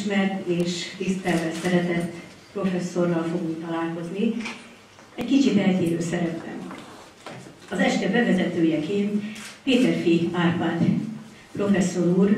ismert és tisztelve szeretett professzorral fogunk találkozni, egy kicsit eltérő szerepben. Az este bevezetőjeként Péterfi Árpád professzor úr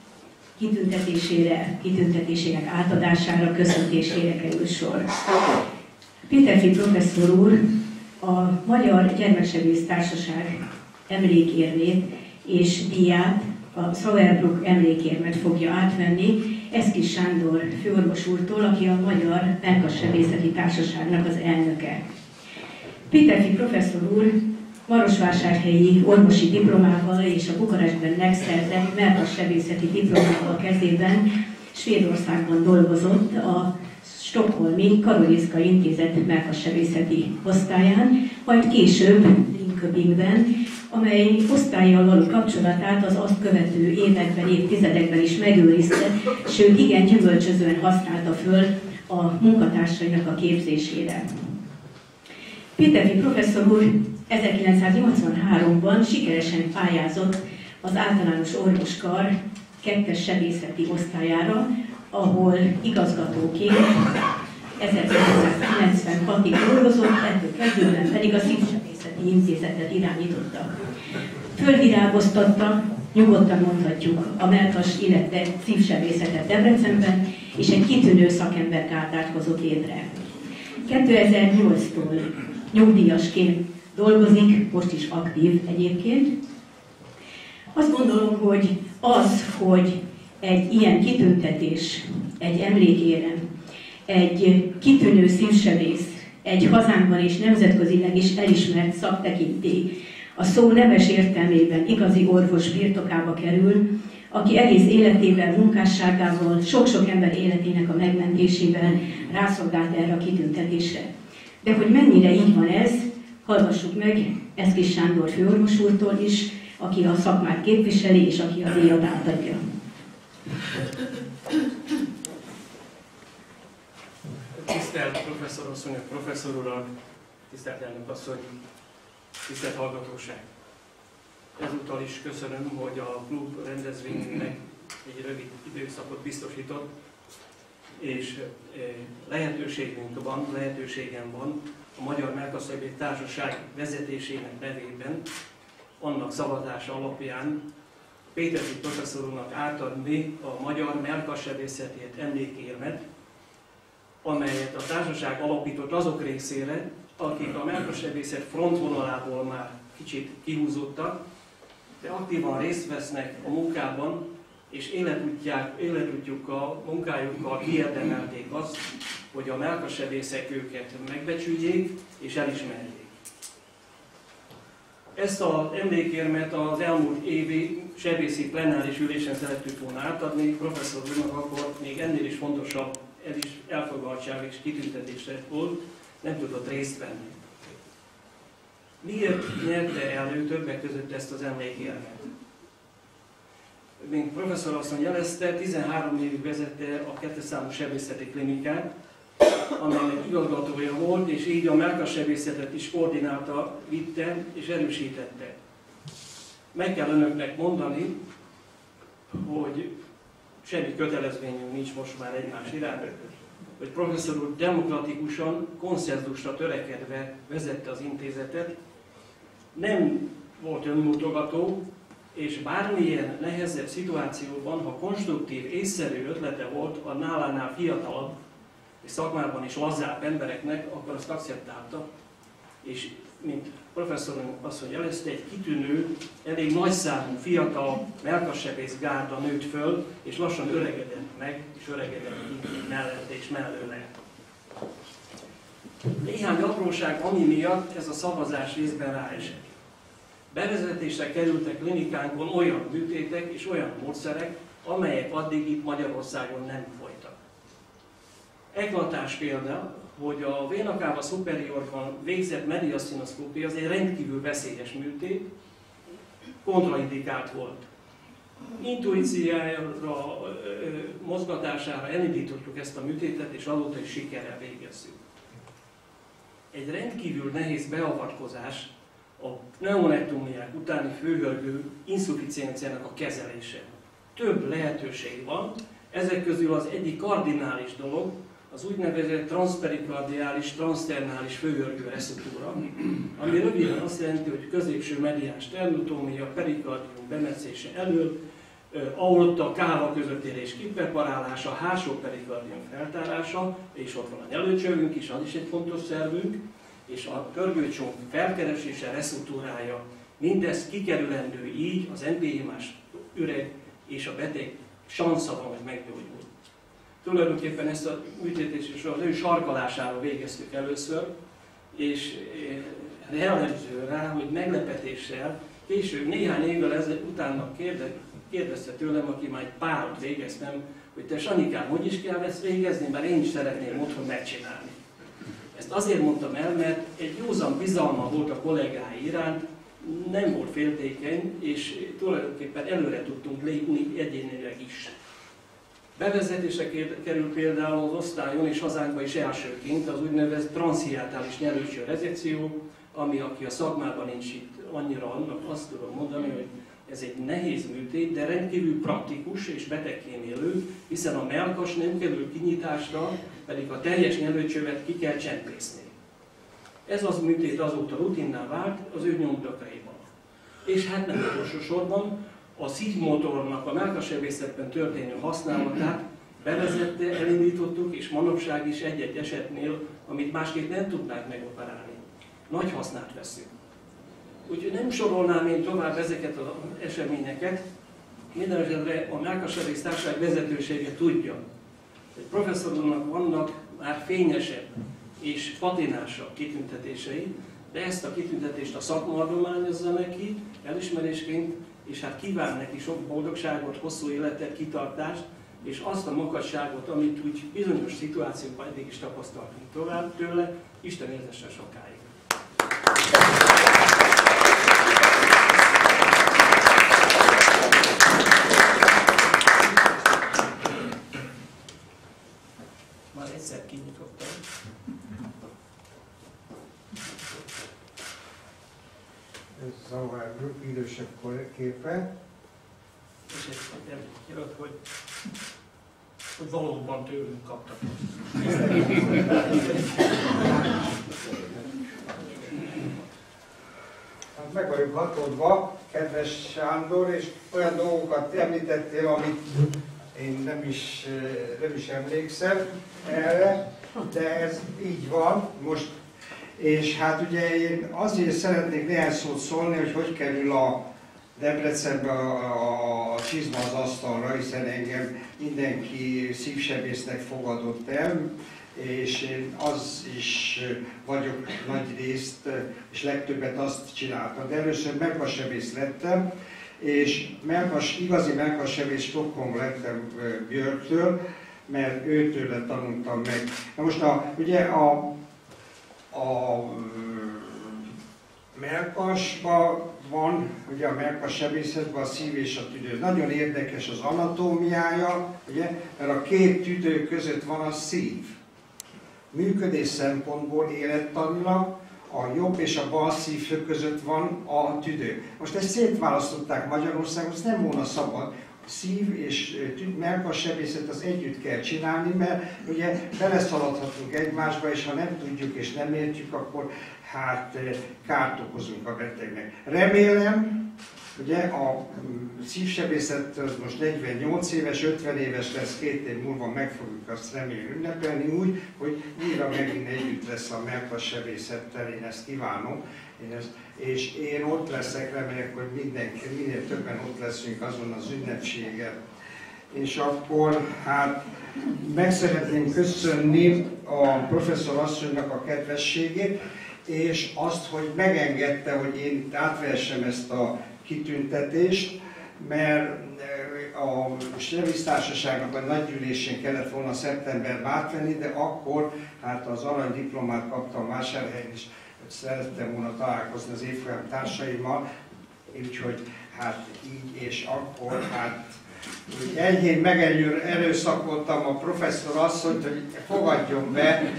kitüntetésének átadására, köszöntésére kerül sor. Péterfi professzor úr a Magyar Gyermeksebész Társaság emlékérmét és díját, a Sauerbruck emlékérmet fogja átvenni Eszkis Sándor főorvos úrtól, aki a Magyar Mellkassebészeti Társaságnak az elnöke. Péterfi professzor úr marosvásárhelyi orvosi diplomával és a Bukarestben megszerzett mellkassebészeti diplomával kezében Svédországban dolgozott a Stockholmi Karolinska Intézet mellkassebészeti osztályán, majd később Linköpingben, amely osztállyal való kapcsolatát az azt követő években, évtizedekben is megőrizte, sőt igen gyümölcsözően használta föl a munkatársainak a képzésére. Péterfi professzor úr 1983-ban sikeresen pályázott az általános orvoskar 2. sebészeti osztályára, ahol igazgatóként 1996-ig dolgozott, ettől kezdődően pedig a Szívsebészeti Intézetet irányította. Fölvirágoztatta, nyugodtan mondhatjuk, a mellkas, illetve szívsebészetet Debrecenben, és egy kitűnő szakembergárdát hozott létre. 2008-tól nyugdíjasként dolgozik, most is aktív egyébként. Azt gondolom, hogy hogy egy ilyen kitüntetés, egy emlékérem, egy kitűnő szívsebész, egy hazánkban és nemzetközileg is elismert szaktekintély, a szó neves értelmében igazi orvos birtokába kerül, aki egész életével, munkásságával, sok-sok ember életének a megmentésével rászolgált erre a kitüntetésre. De hogy mennyire így van ez, hallgassuk meg Eszkis Sándor főorvos úrtól is, aki a szakmát képviseli, és aki a díjat átadja. Tisztelt professzorasszonyok, professzor urak, tisztelt elnök asszony, tisztelt hallgatóság! Ezúttal is köszönöm, hogy a klub rendezvénynek egy rövid időszakot biztosított, és lehetőségem van a Magyar Mellkassebész Társaság vezetésének nevében, annak szavazása alapján Péterfi professzor úrnak átadni a Magyar Mellkassebészetért emlékérmet, amelyet a társaság alapított azok részére, akik a mellkassebészet frontvonalából már kicsit kihúzódtak, de aktívan részt vesznek a munkában, és életútjukkal, munkájukkal kiérdemelték azt, hogy a mellkassebészek őket megbecsüljék és elismerjék. Ezt az emlékérmet az elmúlt évi sebészi plenáris ülésen szerettük volna átadni professzor úrnak, akkor még ennél is fontosabb elfogadtság és kitüntetésre volt, nem tudott részt venni. Miért nyerte el ő többek között ezt az emlékérmet? Mint professzor asszony jelezte, 13 évig vezette a 2. számú sebészeti klinikát, amelynek igazgatója volt, és így a mellkassebészetet is koordinálta, vitte és erősítette. Meg kell önöknek mondani, hogy semmi kötelezvényünk nincs most már egymás iránt, hogy professzor úr demokratikusan, konszenzusra törekedve vezette az intézetet, nem volt önmutogató, és bármilyen nehezebb szituációban, ha konstruktív, észszerű ötlete volt a nálánál fiatalabb és szakmában is lazább embereknek, akkor azt akceptálta, és mint professzor asszony jelezte, egy kitűnő, elég nagyszámú fiatal mellkassebész gárda nőtt föl, és lassan öregedett meg, és öregedett ki mellette és mellőle. Néhány apróság, ami miatt ez a szavazás részben ráesett. Bevezetésre kerültek klinikánkon olyan műtétek és olyan módszerek, amelyek addig itt Magyarországon nem folytak. Eklatás példa, hogy a vena cava superiorban végzett mediasztinoszkópia az egy rendkívül veszélyes műtét, kontraindikált volt. Intuíciójára, mozgatására elindítottuk ezt a műtétet, és azóta is sikerrel végezzük. Egy rendkívül nehéz beavatkozás a pneumektómiák utáni főhörgő inszuficienciának a kezelése. Több lehetőség van, Ezek közül az egyik kardinális dolog az úgynevezett transzperikardiális, transzternális főörgő reszektúra, ami röviden azt jelenti, hogy középső mediáns sternotómia, perikardium bemetszése elől, aorta, káva közöttérés kipreparálása, hátsó perikardium feltárása, és ott van a nyelőcsövünk is, az is egy fontos szervünk, és a pörgőcsomag felkeresése, reszektúrája, mindez kikerülendő így az empémás üreg és a beteg sansza van, hogy meggyógyul. Tulajdonképpen ezt a műtétést is az ő sarkalására végeztük először, és jellemző rá, hogy meglepetéssel később, néhány évvel utána kérdezte tőlem, aki már egy párat végeztem, hogy te Sanyikám, hogy is kell ezt végezni, mert én is szeretném otthon megcsinálni. Ezt azért mondtam el, mert egy józan bizalma volt a kollégái iránt, nem volt féltékeny, és tulajdonképpen előre tudtunk lépni egyénileg is. Bevezetésre kerül például az osztályon és hazánkban is elsőként az úgynevezett transzhiátális nyelőcső rezekció, ami aki a szakmában nincs itt annyira, annak azt tudom mondani, hogy ez egy nehéz műtét, de rendkívül praktikus és betegkémélő, hiszen a mellkas nem kerül kinyitásra, pedig a teljes nyelőcsövet ki kell csempészni. Ez az műtét azóta rutinná vált az ő nyomdokaiban. És hát nem utolsó sorban a szívmotornak a mellkassebészetben történő használatát bevezette, elindítottuk, és manapság is egy-egy esetnél, amit másképp nem tudnánk megoperálni. Nagy hasznát veszünk. Úgyhogy nem sorolnám én tovább ezeket az eseményeket, mindenesetre a Mellkassebész Társaság vezetősége tudja, hogy professzornak vannak már fényesebb és patinásabb kitüntetései, de ezt a kitüntetést a szakma adományozza neki elismerésként, és hát kíván neki sok boldogságot, hosszú életet, kitartást, és azt a makacságot, amit úgy bizonyos szituációkban eddig is tapasztaltunk tovább tőle, Isten éltesse sokáig. Már egyszer kinyitottam. Ez a idősebb képe. És egy nyilat, hogy valóban tőlünk kaptak. Hát meg vagyok hatódva, kedves Sándor, és olyan dolgokat említettél, amit én nem is emlékszem erre, de ez így van most. És hát ugye én azért szeretnék néhány szót szólni, hogy kerül a Debrecenbe a csizma az asztalra, hiszen engem mindenki szívsebésznek fogadott el, és én az is vagyok nagy részt, és legtöbbet azt csináltam. De először mellkassebész lettem, és igazi mellkassebész Stockholmban lettem Björktől, mert őtőle tanultam meg. Na most ugye a mellkasban van, ugye a mellkassebészetben a szív és a tüdő. Nagyon érdekes az anatómiája, ugye, mert a két tüdő között van a szív. Működés szempontból élettanilag a jobb és a bal szív között van a tüdő. Most ezt szétválasztották Magyarországon, ez nem volna szabad. Szív és mellkassebészet az együtt kell csinálni, mert ugye beleszaladhatunk egymásba, és ha nem tudjuk és nem értjük, akkor hát kárt okozunk a betegnek. Remélem, ugye a szívsebészet az most 48 éves, 50 éves lesz, 2 év múlva meg fogjuk azt remélni ünnepelni úgy, hogy újra megint együtt lesz a mellkassebészettel, én ezt kívánom. És én ott leszek, remélek, hogy minél többen ott leszünk azon az ünnepségen. És akkor hát meg szeretném köszönni a professzor asszonynak a kedvességét, és azt, hogy megengedte, hogy én itt átvehessem ezt a kitüntetést, mert a Sebész Társaságnak a nagygyűlésén kellett volna szeptemberben átvenni, de akkor hát az aranydiplomát kaptam Vásárhelyen is, szerettem volna találkozni az évfolyam társaimmal, úgyhogy hát így és akkor hát enyhén megerőszakoltam a professzor asszonyt, hogy fogadjon be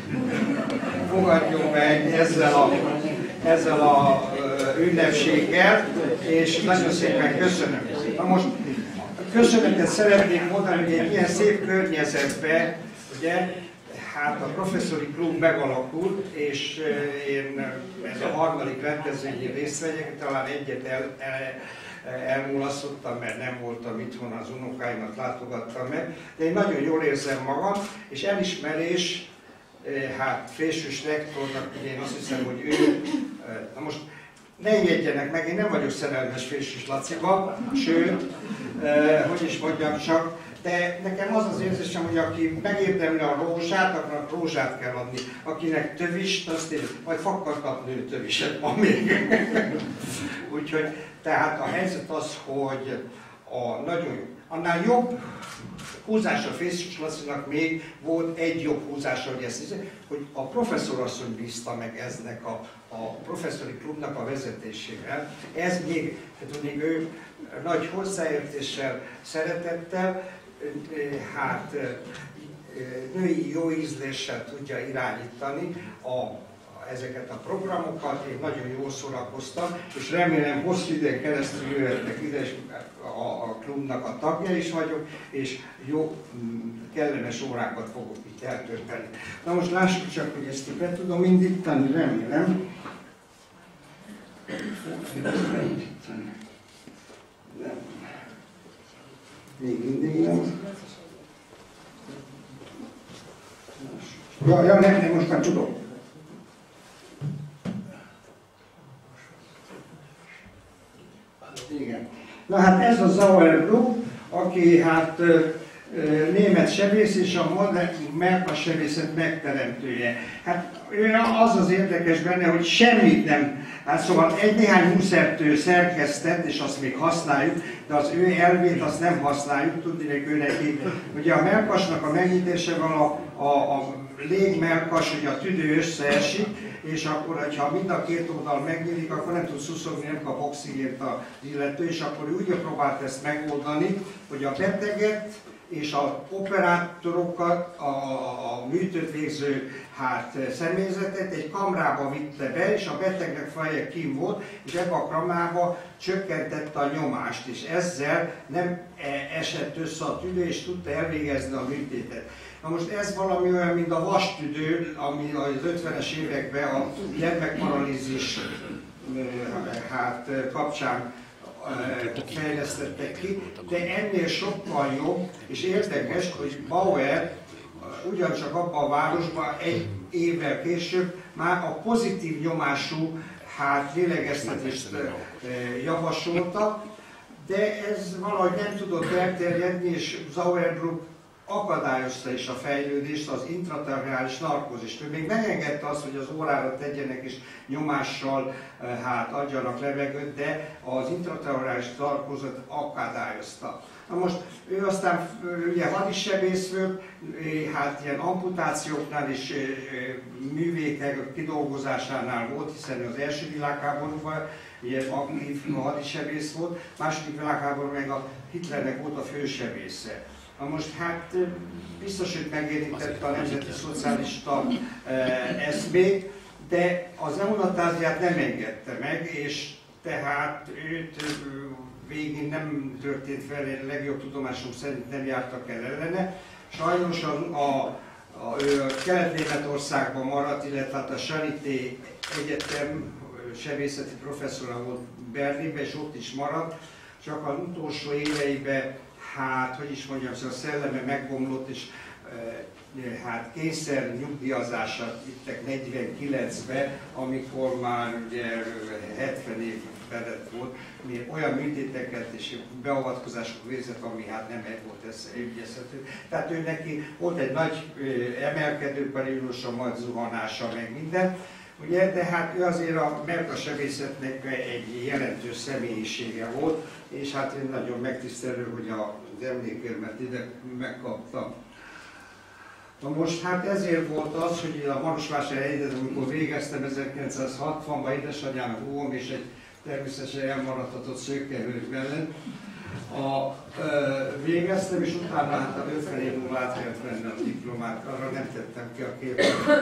ezzel a ünnepséggel, és nagyon szépen köszönöm. Na most köszönetet szeretnék mondani, hogy egy ilyen szép környezetben, ugye, hát a professzori klub megalakult, és én ez a harmadik rendezvényén részt vegyek, talán egyet elmulasztottam, mert nem voltam itthon, az unokáimat látogattam meg, de én nagyon jól érzem magam, és elismerés, hát Frésős rektornak, ugye én azt hiszem, hogy ő, na most ne ijedjenek meg, én nem vagyok szerelmes Frésős Laciba, sőt, hogy is mondjam csak, de nekem az az érzésem, hogy aki megérdemli a rózsát, akkor rózsát kell adni. Akinek tövist, azt én, majd fakar kapni töviset ma még. Úgyhogy, tehát a helyzet az, hogy annál jobb húzása Frésős Lacinak még volt egy jobb húzása, hogy a professzorasszony bízta meg eznek a professzori klubnak a vezetésével. Ez még ő nagy hozzáértéssel, szeretettel, hát női jó ízléssel tudja irányítani ezeket a programokat. Én nagyon jól szórakoztam, és remélem hosszú időn keresztül jöhetnek ide, és a klubnak a tagja is vagyok, és jó, kellemes órákat fogok itt eltölteni. Na most lássuk csak, hogy ezt be tudom indítani, remélem. Nem. Még mindig nem. Ja, nem, most már tudom. Igen. Na hát ez a Sauer Group, aki hát német sebész és a Melkas sebészet megteremtője. Hát az az érdekes benne, hogy semmit nem, hát szóval néhány húszertő szerkesztett, és azt még használjuk, de az ő elvét azt nem használjuk, tudni, hogy ő neki. Ugye a melkasnak a megnyitásával a légmelkas, hogy a tüdő összeesik, és akkor, ha mind a két oldal megnyílik, akkor nem tud szuszogni, nem kap oxigént az illető, és akkor úgy próbált ezt megoldani, hogy a beteget és a operátorokat, a műtőt végző személyzetet egy kamrába vitte be, és a betegnek feje kín volt, és ebbe a kamrába csökkentette a nyomást, és ezzel nem esett össze a tüdő, és tudta elvégezni a műtétet. Na most ez valami olyan, mint a vastüdő, ami az 50-es években a gyermekparalízis kapcsán fejlesztettek ki, de ennél sokkal jobb, és érdekes, hogy Bauer ugyancsak abban a városban egy évvel később már a pozitív nyomású lélegeztetést javasolta, de ez valahogy nem tudott elterjedni, és Sauer Group akadályozta is a fejlődést, az intratracheális narkózist. Ő még megengedte azt, hogy az órára tegyenek és nyomással adjanak levegőt, de az intratracheális narkózat akadályozta. Na most ő aztán ugye hadisebész volt, ilyen amputációknál és művékek kidolgozásánál volt, hiszen az első világháborúban ilyen aktív hadisebész volt, második világháborúban meg a Hitlernek volt a fősebésze. Na most biztos, hogy megérintette a nemzeti szocialista eszmét, de az eunatáziát nem engedte meg, és tehát őt végén nem történt fel, legjobb tudomásom szerint nem jártak el ellene. Sajnos ő Kelet-Németországban maradt, illetve a Charité Egyetem sebészeti professzora volt Berlinben, és ott is maradt, csak az utolsó éveiben hogy is mondjam, a szelleme megbomlott, és kényszer nyugdíjazásra vittek 49-ben, amikor már ugye 70 év felett volt, olyan műtéteket és beavatkozások végzett, ami nem volt összeügyezhető. Tehát ő neki volt egy nagy emelkedő periódusa, majd zuhanása, meg minden. Ugye, de ő azért a Melkas sebészetnek egy jelentős személyisége volt, és én nagyon megtisztelő, hogy az emlékérmet ide megkaptam. Na most ezért volt az, hogy a Marosvásárhelyen, amikor végeztem 1960-ban, édesanyámnak húgom és egy természetesen elmaradhatott szőkehölgy mellett, végeztem, és utána hát 50 év múlva át kellett venni a diplomát, arra nem tettem ki a képet.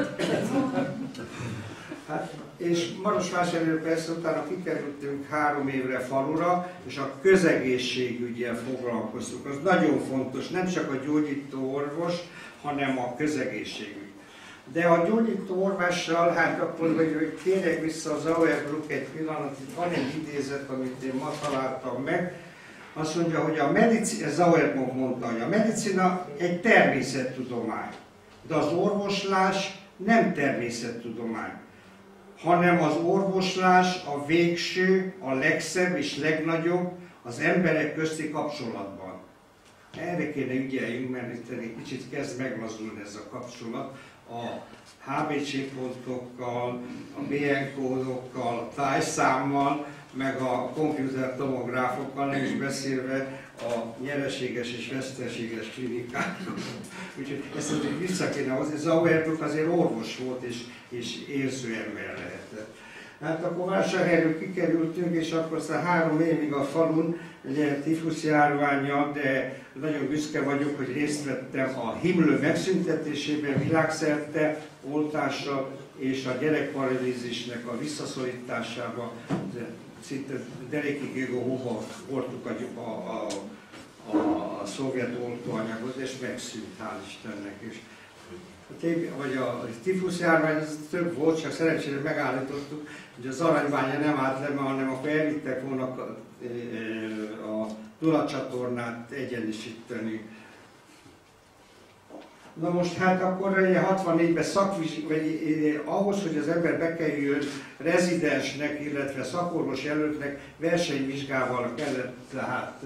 Hát, és Marosvásárhelyről persze utána kikerültünk 3 évre falura, és a közegészségügyel foglalkoztunk. Az nagyon fontos, nem csak a gyógyító orvos, hanem a közegészségügy. De a gyógyító orvossal, hát akkor, hogy térjek vissza az Auerbach egy pillanat, itt van egy idézet, amit én ma találtam meg. Azt mondja, hogy a medicina, ez Auerbach mondta, hogy a medicina egy természettudomány, de az orvoslás nem természettudomány, hanem az orvoslás a végső, a legszebb és legnagyobb az emberek közti kapcsolatban. Erre kéne ügyeljünk, mert itt egy kicsit kezd meglazulni ez a kapcsolat a HBC pontokkal, a BN kódokkal, a tájszámmal, meg a komputertomográfokkal, nem is beszélve a nyereséges és veszteséges klinikákról. Úgyhogy ezt azért vissza kéne hozni. Auerbach azért orvos volt és érző ember lehetett. Hát akkor Vásárhelyről kikerültünk, és akkor aztán 3 évig a falun, ugye tifusz járvánnyal, de nagyon büszke vagyok, hogy részt vettem a himlő megszüntetésében világszerte, oltással és a gyerekparalízisnek a visszaszorításában. Szinte derékig égő hóba hordtuk a szovjet oltóanyagot, és megszűnt, hál' Istennek is. Vagy a tifusz járvány, ez több volt, csak szerencsére megállítottuk, hogy az Aranybánya nem állt le, hanem akkor elvittek volna a Duna-csatornát egyenisíteni. Na most hát akkor 64-ben ahhoz, hogy az ember bekerüljön rezidensnek, illetve szakorvos jelöltnek versenyvizsgával kellett tehát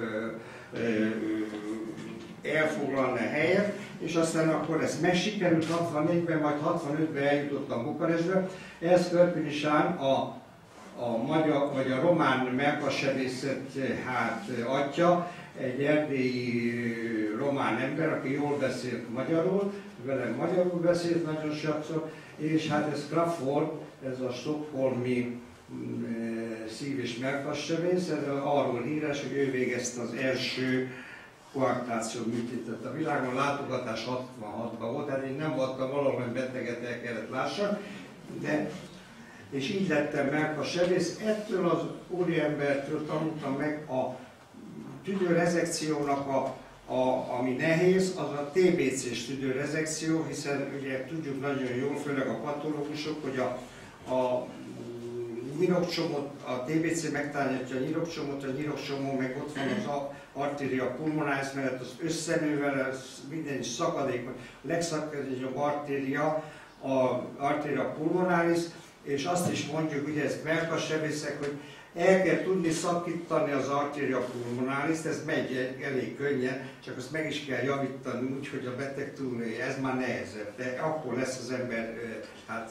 elfoglalni a helyet, és aztán akkor ez megsikerült 64-ben, majd 65-ben eljutottam Bukarestbe. Ez Körpinyi-Sán a magyar vagy a román melkassebészet hát atya, egy erdélyi román ember, aki jól beszélt magyarul, velem magyarul beszélt nagyon sokszor, és hát ez Crawford, ez a stockholmi szív- és melkassebész, ez arról híres, hogy ő végezte az első koaktáció műtétet a világon, látogatás 66-ban volt, tehát én nem voltam valahol, hogy beteget el kellett lássak, de és így lettem melkassebész. Ettől az úriembertől tanultam meg a tüdőrezekciónak, ami nehéz, az a TBC-s tüdőrezekció, hiszen ugye tudjuk nagyon jól, főleg a patológusok, hogy a nyirokcsomót, a TBC megtárgyatja a nyirokcsomó meg ott van az arteria pulmonalis, mert az összenővel, minden is szakadék, a legszakadéknyabb arteria, a arteria pulmonalis, és azt is mondjuk, ugye ez melkassebészek, hogy el kell tudni szakítani az arteria pulmonalis, ez megy elég könnyen, csak azt meg is kell javítani úgy, hogy a beteg túlélje, ez már nehezebb, de akkor lesz az ember hát,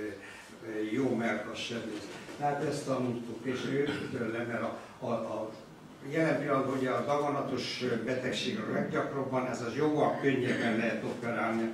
jó melkassebész. Tehát ezt tanultuk, és őtől, mert a jelen pillanatban ugye a daganatos betegség a leggyakrabban, ez az jóval könnyebben lehet operálni.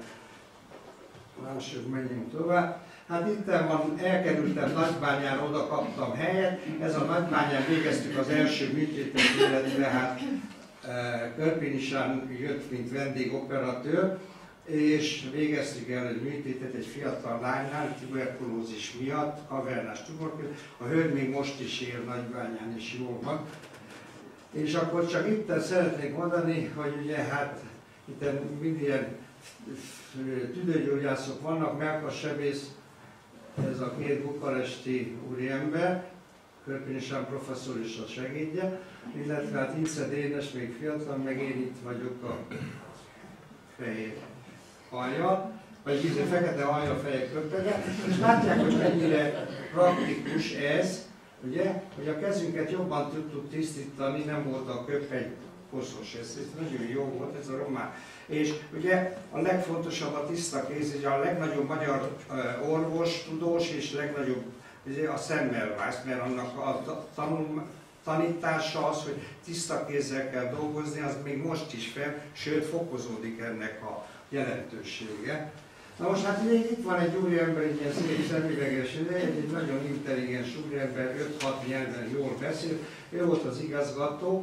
Lássuk, menjünk tovább. Hát itt van, elkerültem Nagybányára, oda kaptam helyet. Ez a Nagybányán végeztük az első műtétet, illetve hát Körpinyi-Sán jött, mint vendégoperatőr, és végeztük el egy műtétet egy fiatal lánynál, tuberkulózis miatt, kavernás tuberkulózis. A hölgy még most is él Nagybányán, és jól van. És akkor csak itt szeretnék mondani, hogy ugye hát itt minden tüdőgyógyászok vannak, melkassebész, ez a 2 bukaresti úriember, Körpinyi-Sán professzor és a segédje, illetve hát Ince Dénes még fiatal, meg én itt vagyok a fehér hajjal, vagy fekete hajjal, fehér köpege, és látják, hogy mennyire praktikus ez, ugye, hogy a kezünket jobban tudtuk tisztítani, nem volt a köpeny koszos, ez nagyon jó volt ez a román. És ugye a legfontosabb a tiszta kéz, ugye a legnagyobb magyar orvos, tudós és legnagyobb a Semmelweis, mert annak a tanítása az, hogy tiszta kézzel kell dolgozni, az még most is fel, sőt fokozódik ennek a jelentősége. Na most hát itt van egy úriember, egy ilyen szép szemüveges, egy nagyon intelligens úriember, 5-6 nyelven jól beszél, ő volt az igazgató,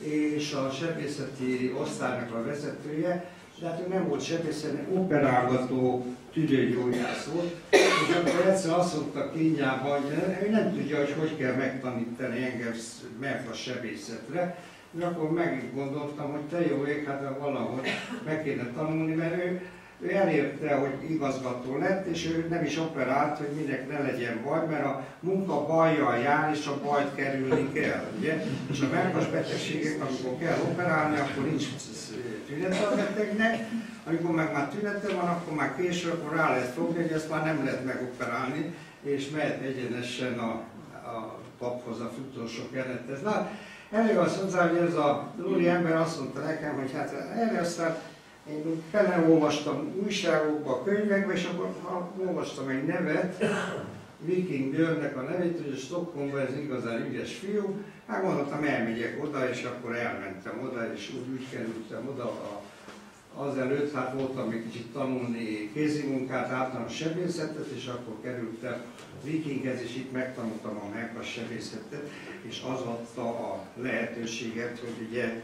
és a sebészeti osztálynak a vezetője, de hát ő nem volt sebész, operálgató tüdőgyógyász volt, és akkor egyszer azt mondta kínjában, hogy ő nem tudja, hogy kell megtanítani engem a sebészetre, és akkor meggondoltam, hogy te jó ég, hát valahogy meg kéne tanulni, mert ő elérte, hogy igazgató lett, és ő nem is operált, hogy minek ne legyen baj, mert a munka bajjal jár, és a bajt kerülni kell, ugye? És a mellkas betegségek, amikor kell operálni, akkor nincs tünete a betegnek, amikor meg már tünete van, akkor már késő, akkor rá lehet fogni, hogy ezt már nem lehet megoperálni, és mehet egyenesen a paphoz a utolsó kerethez. Na, elég azt hozzá, hogy ez a úri ember azt mondta nekem, hogy hát erre aztán én beleolvastam újságokba, könyvekbe, és akkor olvastam egy nevet, Viking Györgynek a nevét, hogy a Stockholmban ez igazán ügyes fiú. Hát gondoltam, elmegyek oda, és akkor elmentem oda, és úgy kerültem oda. Azelőtt hát voltam még kicsit tanulni kézimunkát, általános sebészetet, és akkor kerültem Vikinghez, és itt megtanultam a mellkas sebészetet, és az adta a lehetőséget, hogy ugye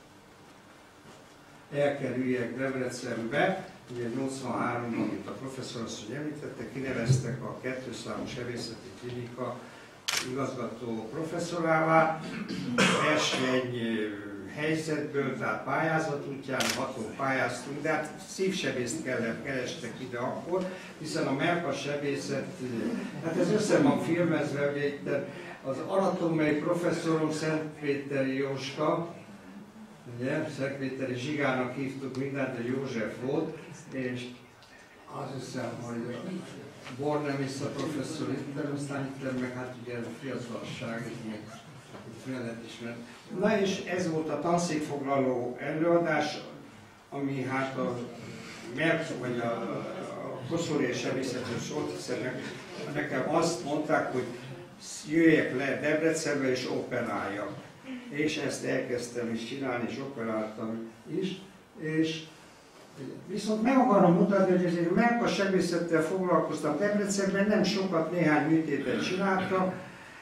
elkerüljek Debrecenbe. Ugye 83-ban, amit a professzor asszony említette, kineveztek a 2 számú sebészeti klinika igazgató professzorává, verseny helyzetből, tehát pályázat útján, 6-on pályáztunk, de hát szívsebészt kerestek ide akkor, hiszen a mellkas sebészet, hát ez össze van filmezve, ugye itt az anatómiai professzorom Szentpéteri Jóska, ugye, Szentpéteri Zsigának hívtuk mindent, de József volt, és azt hiszem, hogy Bornemisza professzor itt, aztán itt meg hát ugye a fiatalság, itt mellett ismert. Na és ez volt a tanszékfoglaló előadás, ami hát a Merck vagy a koszorús sebészetről szólt, hiszen nekem azt mondták, hogy jöjjek le Debrecenbe és operáljak. És ezt elkezdtem is csinálni, és operáltam is. És viszont meg akarom mutatni, hogy azért Merck a sebészettel foglalkoztam Debrecenben, nem sokat, néhány műtétet csináltam,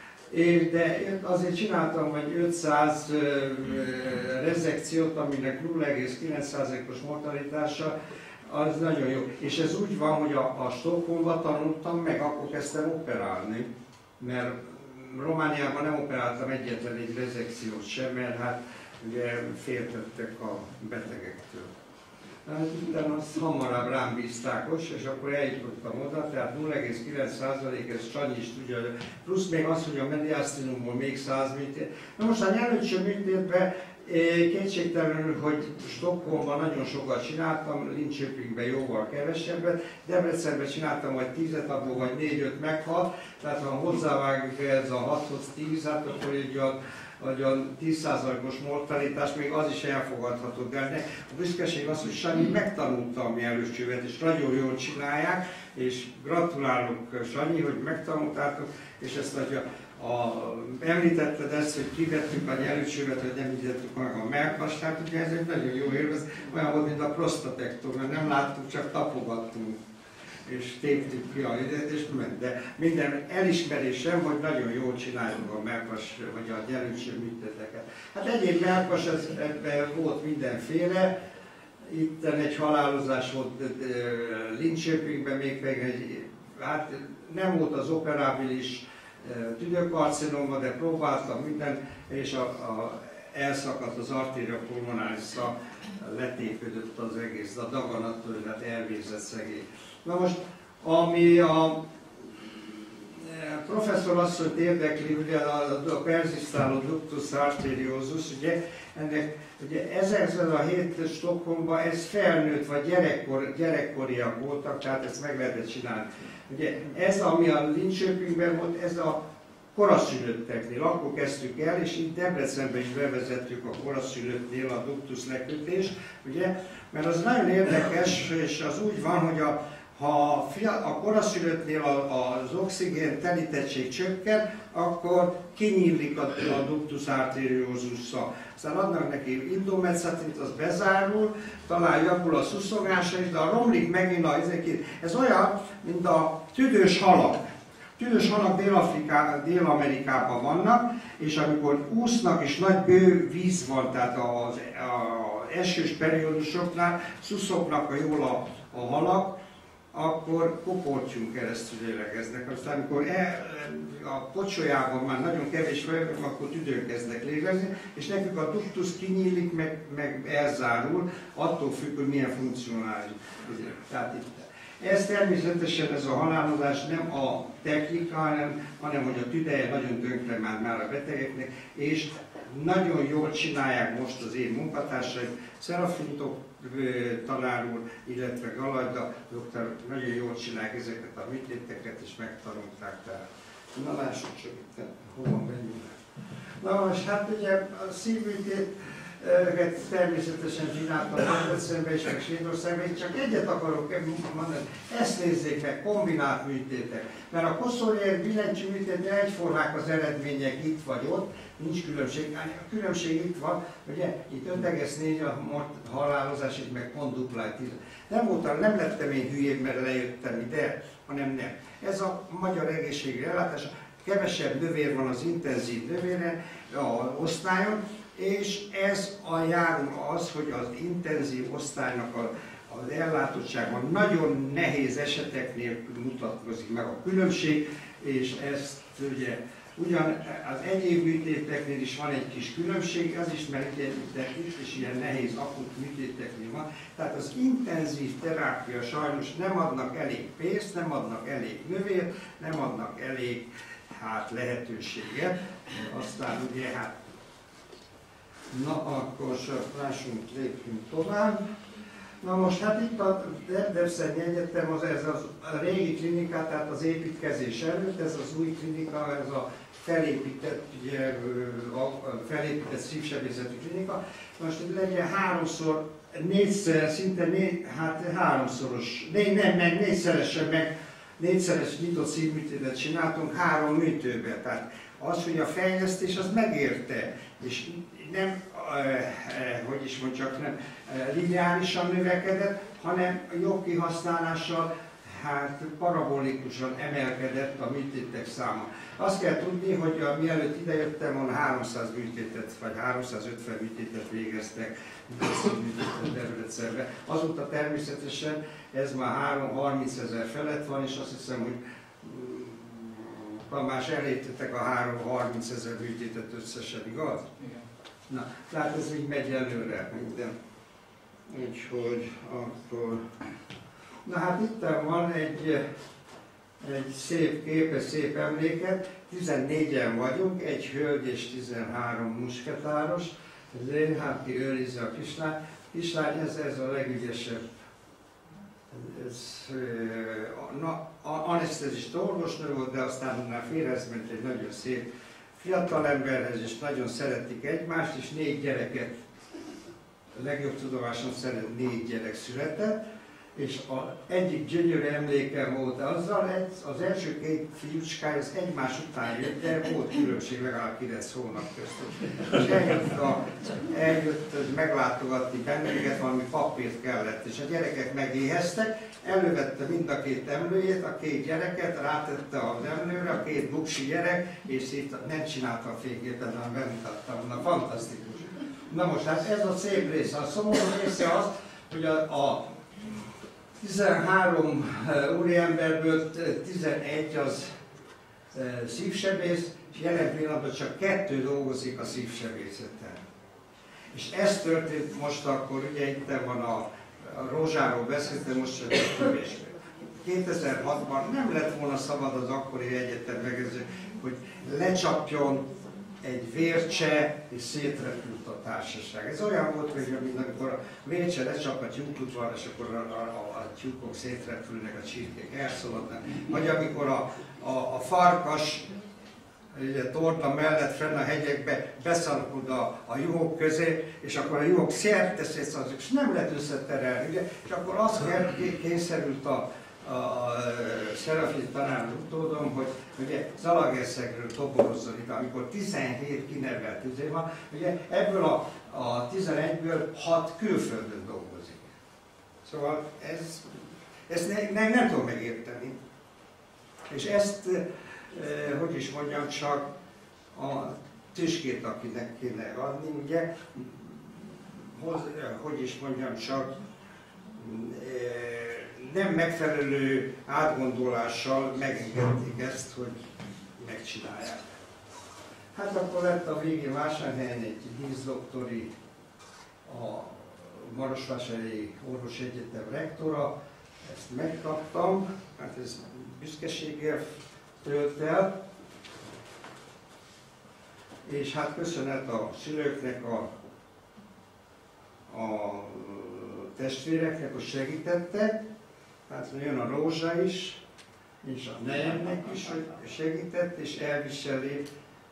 de azért csináltam vagy 500 rezekciót, aminek 0,9%-os mortalitása, az nagyon jó. És ez úgy van, hogy a Stockholmban tanultam meg, akkor kezdtem operálni, mert Romániában nem operáltam egyetlen egy rezekciót sem, mert hát ugye féltettek a betegektől. Utána azt hamarabb rám bízták, és akkor eljutottam oda, tehát 0,9% ez Sanyi is tudja, plusz még az, hogy a mediasztinumból még 100 műtét. Na most a nyelőcső műtétben kétségtelenül, hogy Stockholmban nagyon sokat csináltam, Linköpingben jóval kevesebbet, Debrecenben csináltam vagy 10-et, abból vagy 4-5 meghalt, tehát ha hozzávágjuk ez a 6-hoz 10, hát akkor egy a 10%-os mortalitás, még az is elfogadható, de a büszkeség az, hogy Sanyi megtanulta a nyelőcsővet, és nagyon jól csinálják, és gratulálok Sanyi, hogy megtanultátok, és ezt említetted ezt, hogy kivettük a nyelőcsővet, hogy nem nyitettük meg a mellkast, hát ugye ez egy nagyon jó élvez, olyan volt, mint a prostatektor, mert nem láttuk, csak tapogattunk, és téptük ki a időt, és ment. De minden elismerésem, hogy nagyon jól csináljuk a mellkas, vagy a nyelőcső műtéteket. Hát egyéb mellkas, ebben volt mindenféle, itt egy halálozás volt Linköpingben, még egy, hát nem volt az operábilis tüdőkarcinoma, de próbáltam minden, és elszakadt az arteria pulmonálisa, letépődött az egész, a daganattól, tehát elvérzett szegély. Na most, ami a professzor asszonyt érdekli, ugye a persisztáló ductus arteriosus, ugye 1007 Stockholmban ez felnőtt, vagy gyerekkoriak voltak, tehát ezt meg lehetett csinálni. Ugye ez, ami a Linköpingben volt, ez a koraszülötteknél, akkor kezdtük el, és itt Debrecenben is bevezettük a koraszülöttnél a ductus lekötést, ugye, mert az nagyon érdekes, és az úgy van, hogy ha a koraszülöttnél az oxigén telítettség csökken, akkor kinyílik a ductus arteriosus-a. Aztán adnak neki indometszatit, az bezárul, talán javul a szuszogrása is, de romlik megint ez olyan, mint a tüdős halak. tüdős halak Dél-Amerikában vannak, és amikor úsznak és nagy bő víz van, tehát az esős periódusoknál szuszognak jól a halak, akkor koportyún keresztül lélegeznek. Aztán amikor a pocsolyában már nagyon kevés folyam, akkor tüdőn kezdnek lélegezni, és nekünk a duktus kinyílik, meg elzárul, attól függ, hogy milyen funkcionális. Tehát itt. Ez természetesen ez a halálozás nem a technika, hanem hogy a tüdeje nagyon tönkre már a betegeknek, és nagyon jól csinálják most az én munkatársaim, Szerafintok tanár úr, illetve Galajda doktor nagyon jól csinálják ezeket a műtéteket, és megtanulták. Tehát. Na lássuk csak itt, hova menjünk. Na most hát ugye a szívműtét természetesen csináltam Debrecenben és meg Svédországban, én csak egyet akarok mondani, ezt nézzék meg, kombinált műtétek. Mert a koszorúér billentyű műtétnél egyformák az eredmények itt vagy ott, nincs különbség. A különbség itt van, ugye itt 5,4 a halálozás, itt meg pont dupla. Nem lettem én hülyébb, mert lejöttem ide, hanem nem. Ez a magyar egészségügyi ellátás, kevesebb növér van az intenzív növéren, az osztályon, és ez a járul az, hogy az intenzív osztálynak az ellátottságban nagyon nehéz eseteknél mutatkozik meg a különbség, és ezt ugye ugyan az egyéb műtéteknél is van egy kis különbség, az is, mert itt is ilyen nehéz akut műtéteknél van. Tehát az intenzív terápia sajnos nem adnak elég pénzt, nem adnak elég növért, nem adnak elég lehetőséget. Aztán ugye na akkor lássunk, lépjünk tovább. Na most hát itt a Debreceni Egyetem ez a régi klinika, tehát az építkezés előtt, ez az új klinika, ez a felépített szívsebészeti klinika. Most itt legyen négyszeres nyitott szívműtétet csináltunk 3 műtőben. Tehát az, hogy a fejlesztés az megérte, és nem, hogy is mondjak, nem lineárisan növekedett, hanem jobb kihasználással parabolikusan emelkedett a műtétek száma. Azt kell tudni, hogy mielőtt idejöttem, volna 300 műtétet, vagy 350 műtétet végeztek Debrecenbe. Azóta természetesen ez már 30 000 felett van, és azt hiszem, hogy más elértetek a 30 000 műtétet összesen, igaz? Igen. Na, tehát ez így megy előre minden. Úgyhogy akkor... Na hát itt van egy szép kép, szép emléket. 14-en vagyunk, egy hölgy és 13 musketáros. Hát ki őrizi a kislány. Kislány, ez a legügyesebb. Ez anesztezista orvosnő volt, de aztán már félrehez ment egy nagyon szép fiatalemberhez, és nagyon szeretik egymást, és 4 gyereket, a legjobb tudomásom szerint 4 gyerek született, és egyik gyönyörű emlékem volt azzal, az első 2 fiúcskája az egymás után jött, de volt különbség legalább 9 hónap köztük. És eljött meglátogatni bennünket, valami papírt kellett, és a gyerekek megéheztek, elővette mind a 2 emlőjét, a 2 gyereket, rátette az emlőre, a 2 buksi gyerek, és itt nem csinálta a fényképet, hanem bemutattam, na fantasztikus. Na most hát ez a szép része, a szomorú része az, hogy a 13 úriemberből 11 az szívsebész, és jelen pillanatban csak 2 dolgozik a szívsebészeten. És ez történt most akkor, ugye itt van a Rózsáról beszéltem, most csak egy kövésben. 2006-ban nem lett volna szabad az akkori egyetem megőrző, hogy lecsapjon egy vércse, és szétrepült a társaság. Ez olyan volt, hogy amikor a vércse lecsap a tyúkudvarra, és akkor a tyúkok szétrepülnek, a csirkék elszaladnak. Vagy amikor a farkas ugye, torna mellett fenn a hegyekbe beszalkod a juhok közé, és akkor a juhok szérteszét azok, és nem lehet összeterelni. Ugye? És akkor az kényszerült a Serafin tanár utódom, hogy ugye Zalaegerszegről toborozzon itt, amikor 17 kinevelt üzé van, ugye ebből a 11-ből 6 külföldön dolgozik. Szóval ezt nem tudom megérteni. És ezt hogy is mondjam, csak a tüskét, akinek kéne adni, ugye, hogy is mondjam, csak nem megfelelő átgondolással megengedték ezt, hogy megcsinálják. Hát akkor lett a végén Vásárhelyen egy díszdoktori, a Marosvásárhelyi Orvosegyetem rektora, ezt megkaptam, hát ez büszkeséggel tölt el, és hát köszönet a szülőknek, a testvéreknek, hogy segítettek, hát jön a Rózsa is, és a nejemnek is, hogy segített, és elviseli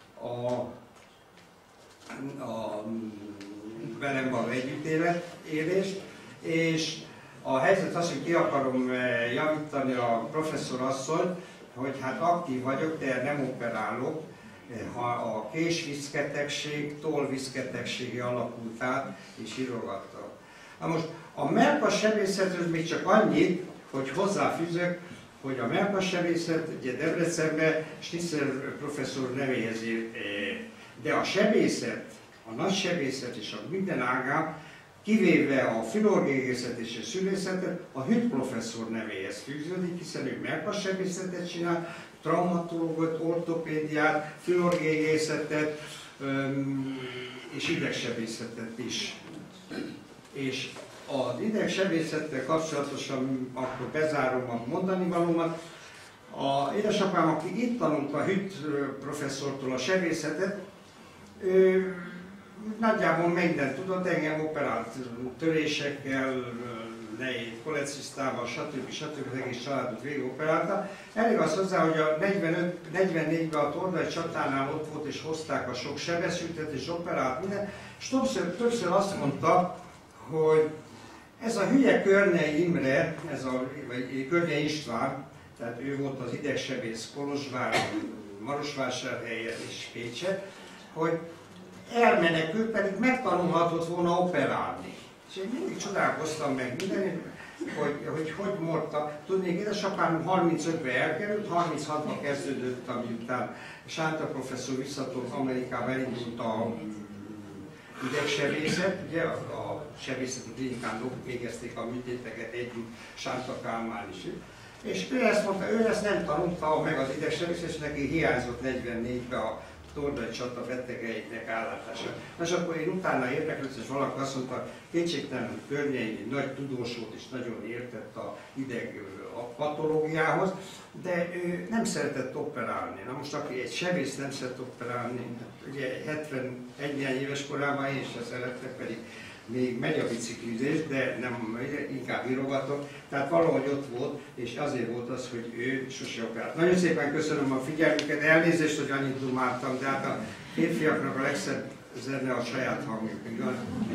a velem való együttélést, és a helyzet az, hogy ki akarom javítani a professzor asszonyt, hogy hát aktív vagyok, de nem operálok, ha a késviszketegség, tollviszketegsége alakult át, és írogattam. Na most a mellkassebészetről még csak annyit, hogy hozzáfűzök, hogy a mellkassebészet, ugye Debrecenben Schnitzer professzor nevéhez ír, de a sebészet, a nagysebészet és a minden ágán, kivéve a filorgégészet és a szülészetet, a Hütt professzor nevéhez fűződik, hiszen ő mellkassebészetet csinál, traumatológot, ortopédiát, filorgégészetet és idegsebészetet is. És az idegsebészettel kapcsolatosan akkor bezárom a mondani valómat. A édesapám, aki itt tanult a Hütt professzortól a sebészetet, ő nagyjából mindent tudott, engem operált törésekkel, nehéz kolecisztával, stb. Az egész családot végigoperálta. Elég az hozzá, hogy a 44-ben a Tordai csatánál ott volt és hozták a sok sebeszültet és operált minden, és többször azt mondta, hogy ez a hülye Körnei Imre, vagy Körnei István, tehát ő volt az idegsebész Kolozsváron, Marosvásárhelyen és Pécset, hogy elmenekült, pedig megtanulhatott volna operálni. És én mindig csodálkoztam meg minden, hogy mordta. Tudnék, édesapám 35-ben elkerült, 36-ban kezdődött, amiután Sánta professzor visszatért Amerikába, elindult a idegsebészet, ugye a sebészeti klinikán végezték a műtéteket együtt, Sánta Kálmán is. És ő ezt mondta, ő ezt nem tanulta meg az idegsebészet, és neki hiányzott 44-ben a Tordai csata betegeinek állátása. És akkor én utána érdeklődtem, és valaki azt mondta, kétségtelenül Környei nagy tudós volt, és nagyon értett a ideg a patológiához, de ő nem szeretett operálni. Na most aki egy sebész nem szeret operálni, ugye 71 éves korában én sem szerettek, pedig még megy a biciklizés, de nem, inkább írogatok. Tehát valahogy ott volt, és azért volt az, hogy ő sose operált. Nagyon szépen köszönöm a figyelmüket, elnézést, hogy annyit dumáltam, de hát a férfiaknak a legszebb zene a saját hangjuk, igaz?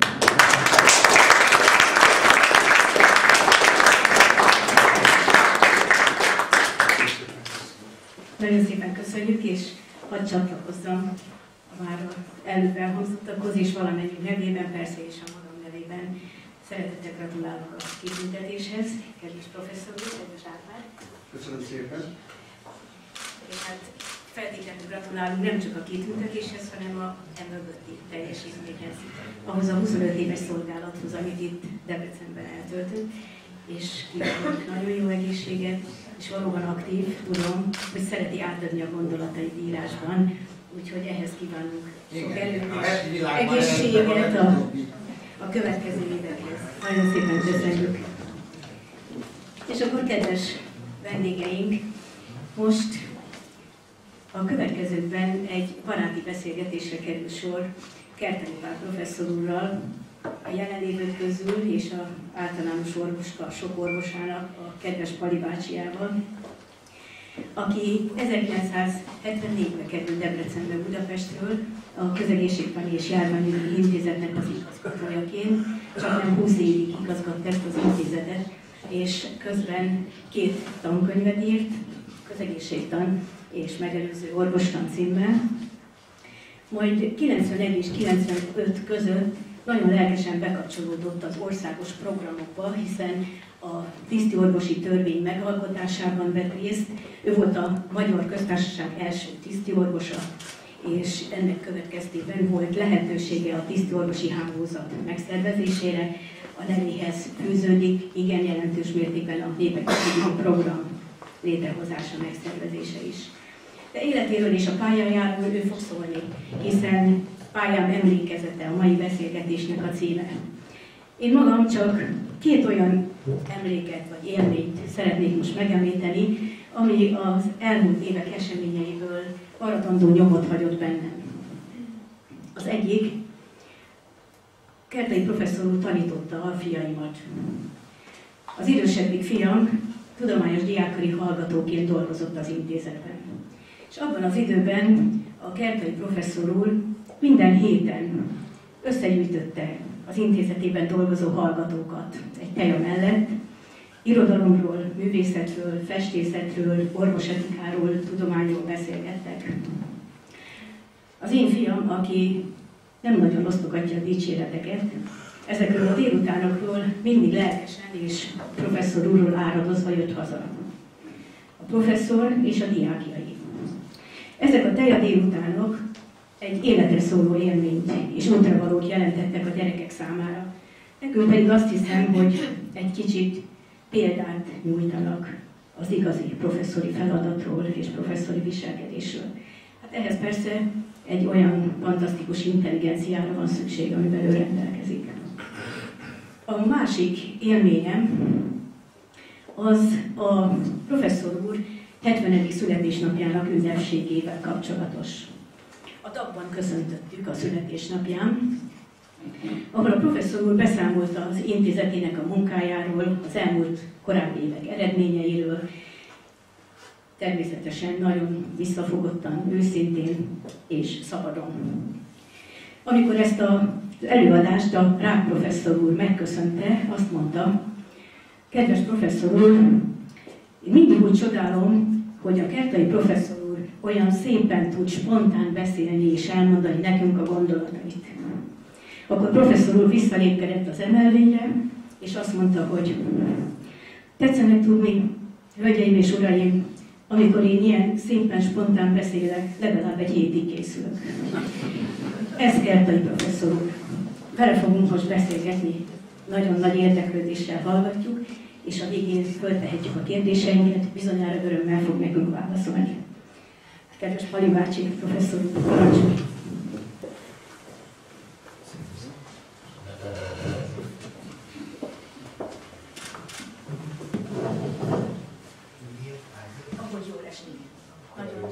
Nagyon szépen köszönjük, és hadd csatlakozzam már az előbb elhangzottakhoz, és valamennyi nevében, persze és a magam nevében szeretettel gratulálok a kitüntetéshez, kedves professzor úr, kedves Árpád. Köszönöm szépen. És hát feltétlenül gratulálunk nem csak a kitüntetéshez, hanem a mögötti teljesítményhez, ahhoz a 25 éves szolgálathoz, amit itt Debrecenben eltöltünk, és kívánunk nagyon jó egészséget, és valóban aktív, tudom, hogy szereti átadni a gondolatait írásban, úgyhogy ehhez kívánunk sok erőt és egészséget a következő évekhez. Nagyon szépen köszönjük. És akkor, kedves vendégeink, most a következőkben egy baráti beszélgetésre kerül sor Kerteni Pál professzor úrral, a jelenlévők közül és az általános orvoska, sok orvosának, a kedves Pali bácsiával, aki 1974-ben került Debrecenbe Budapestről, a Közegészségtani és Járványügyi Intézetnek az igazgatójaként, csak nem 20 évig igazgatta ezt az intézetet, és közben 2 tankönyvet írt, közegészségtan és megelőző orvostan címmel. Majd 91 és 95 között nagyon lelkesen bekapcsolódott az országos programokba, hiszen a tisztiorvosi törvény megalkotásában vett részt. Ő volt a Magyar Köztársaság első tisztiorvosa, és ennek következtében volt lehetősége a tisztiorvosi hálózat megszervezésére. A nevéhez fűződik igen jelentős mértékben a népegészségügyi program létrehozása, megszervezése is. De életéről és a pályájáról ő fog szólni, hiszen Pályám emlékezete a mai beszélgetésnek a címe. Én magam csak két olyan emléket vagy élményt szeretnék most megemlíteni, ami az elmúlt évek eseményeiből maradandó nyomot hagyott bennem. Az egyik, Kertei professzor úr tanította a fiaimat. Az idősebbik fiam tudományos diákkari hallgatóként dolgozott az intézetben. És abban az időben a Kertei professzor úr minden héten összegyűjtötte az intézetében dolgozó hallgatókat egy teja mellett, irodalomról, művészetről, festészetről, orvosetikáról, tudományról beszélgettek. Az én fiam, aki nem nagyon osztogatja a dicséreteket, ezekről a délutánokról mindig lelkesen és professzor úrról áradozva jött haza. A professzor és a diákjai. Ezek a teja délutánok egy életre szóló élményt és útravalót jelentettek a gyerekek számára. Nekünk pedig azt hiszem, hogy egy kicsit példát nyújtanak az igazi professzori feladatról és professzori viselkedésről. Hát ehhez persze egy olyan fantasztikus intelligenciára van szükség, amivel ő rendelkezik. A másik élményem az a professzor úr 70. születésnapjának ünnepségével kapcsolatos. A DAG-ban köszöntöttük a születésnapján, ahol a professzor úr beszámolt az intézetének a munkájáról, az elmúlt korábbi évek eredményeiről, természetesen nagyon visszafogottan, őszintén és szabadon. Amikor ezt az előadást a Rák professzor úr megköszönte, azt mondta: kedves professzor úr, én mindig úgy csodálom, hogy a Kertei professzor úr olyan szépen tud spontán beszélni és elmondani nekünk a gondolatait. Akkor professzor úr visszalépkedett az emelvényre, és azt mondta, hogy tetszenek tudni, hölgyeim és uraim, amikor én ilyen szépen spontán beszélek, legalább egy hétig készülök. Ez Kertei professzor úr. Vele fogunk most beszélgetni, nagyon nagy érdeklődéssel hallgatjuk, és a végén föltehetjük a kérdéseinket, bizonyára örömmel fog nekünk válaszolni. Kedves Pali bácsi, professzor úr, parancsolj! Ahogy jól esni. Nagyon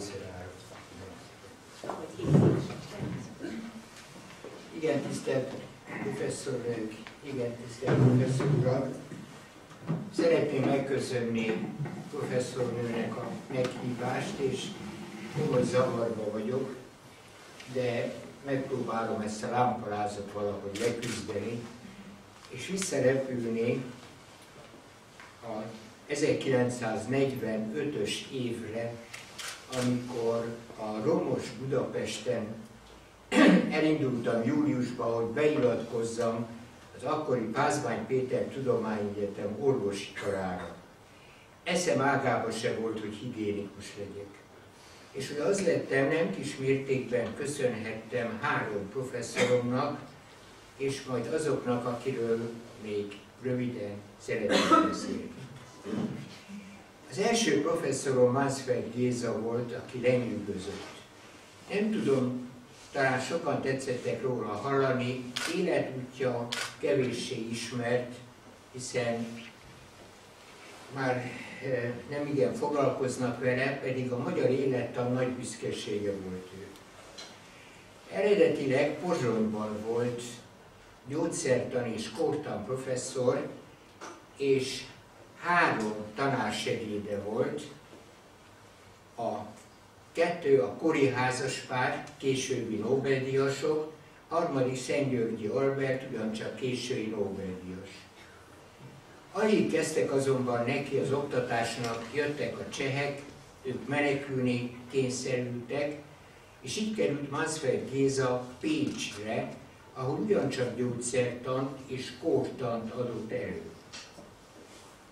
igen, tisztelt professzornők, igen, tisztelt professzor urak! Szeretném megköszönni professzornőnek a meghívást, és komoly zavarba vagyok, de megpróbálom ezt a lámpalázat valahogy leküzdeni, és visszarepülni a 1945-ös évre, amikor a romos Budapesten elindultam júliusban, hogy beiratkozzam az akkori Pázmány Péter Tudományegyetem orvosi karára. Eszem ágában se volt, hogy higiénikus legyek. És hogy az lettem, nem kis mértékben köszönhettem 3 professzoromnak, és majd azoknak, akiről még röviden szeretnék beszélni. Az első professzorom Mansfeld Géza volt, aki lenyűgözött. Nem tudom, talán sokan tetszettek róla hallani, életútja kevéssé ismert, hiszen már nem igen foglalkoznak vele, pedig a magyar élettan nagy büszkesége volt ő. Eredetileg Pozsonyban volt gyógyszertan és kórtan professzor, és 3 tanársegéde volt, a 2 a kori házaspár, későbbi Nobel-díjasok, 3. Szentgyörgyi Albert, ugyancsak késői Nobel-díjas. Alig kezdtek azonban neki az oktatásnak, jöttek a csehek, ők menekülni kényszerültek, és így került Mansfeld Géza Pécsre, ahol ugyancsak gyógyszertant és kórtant adott elő.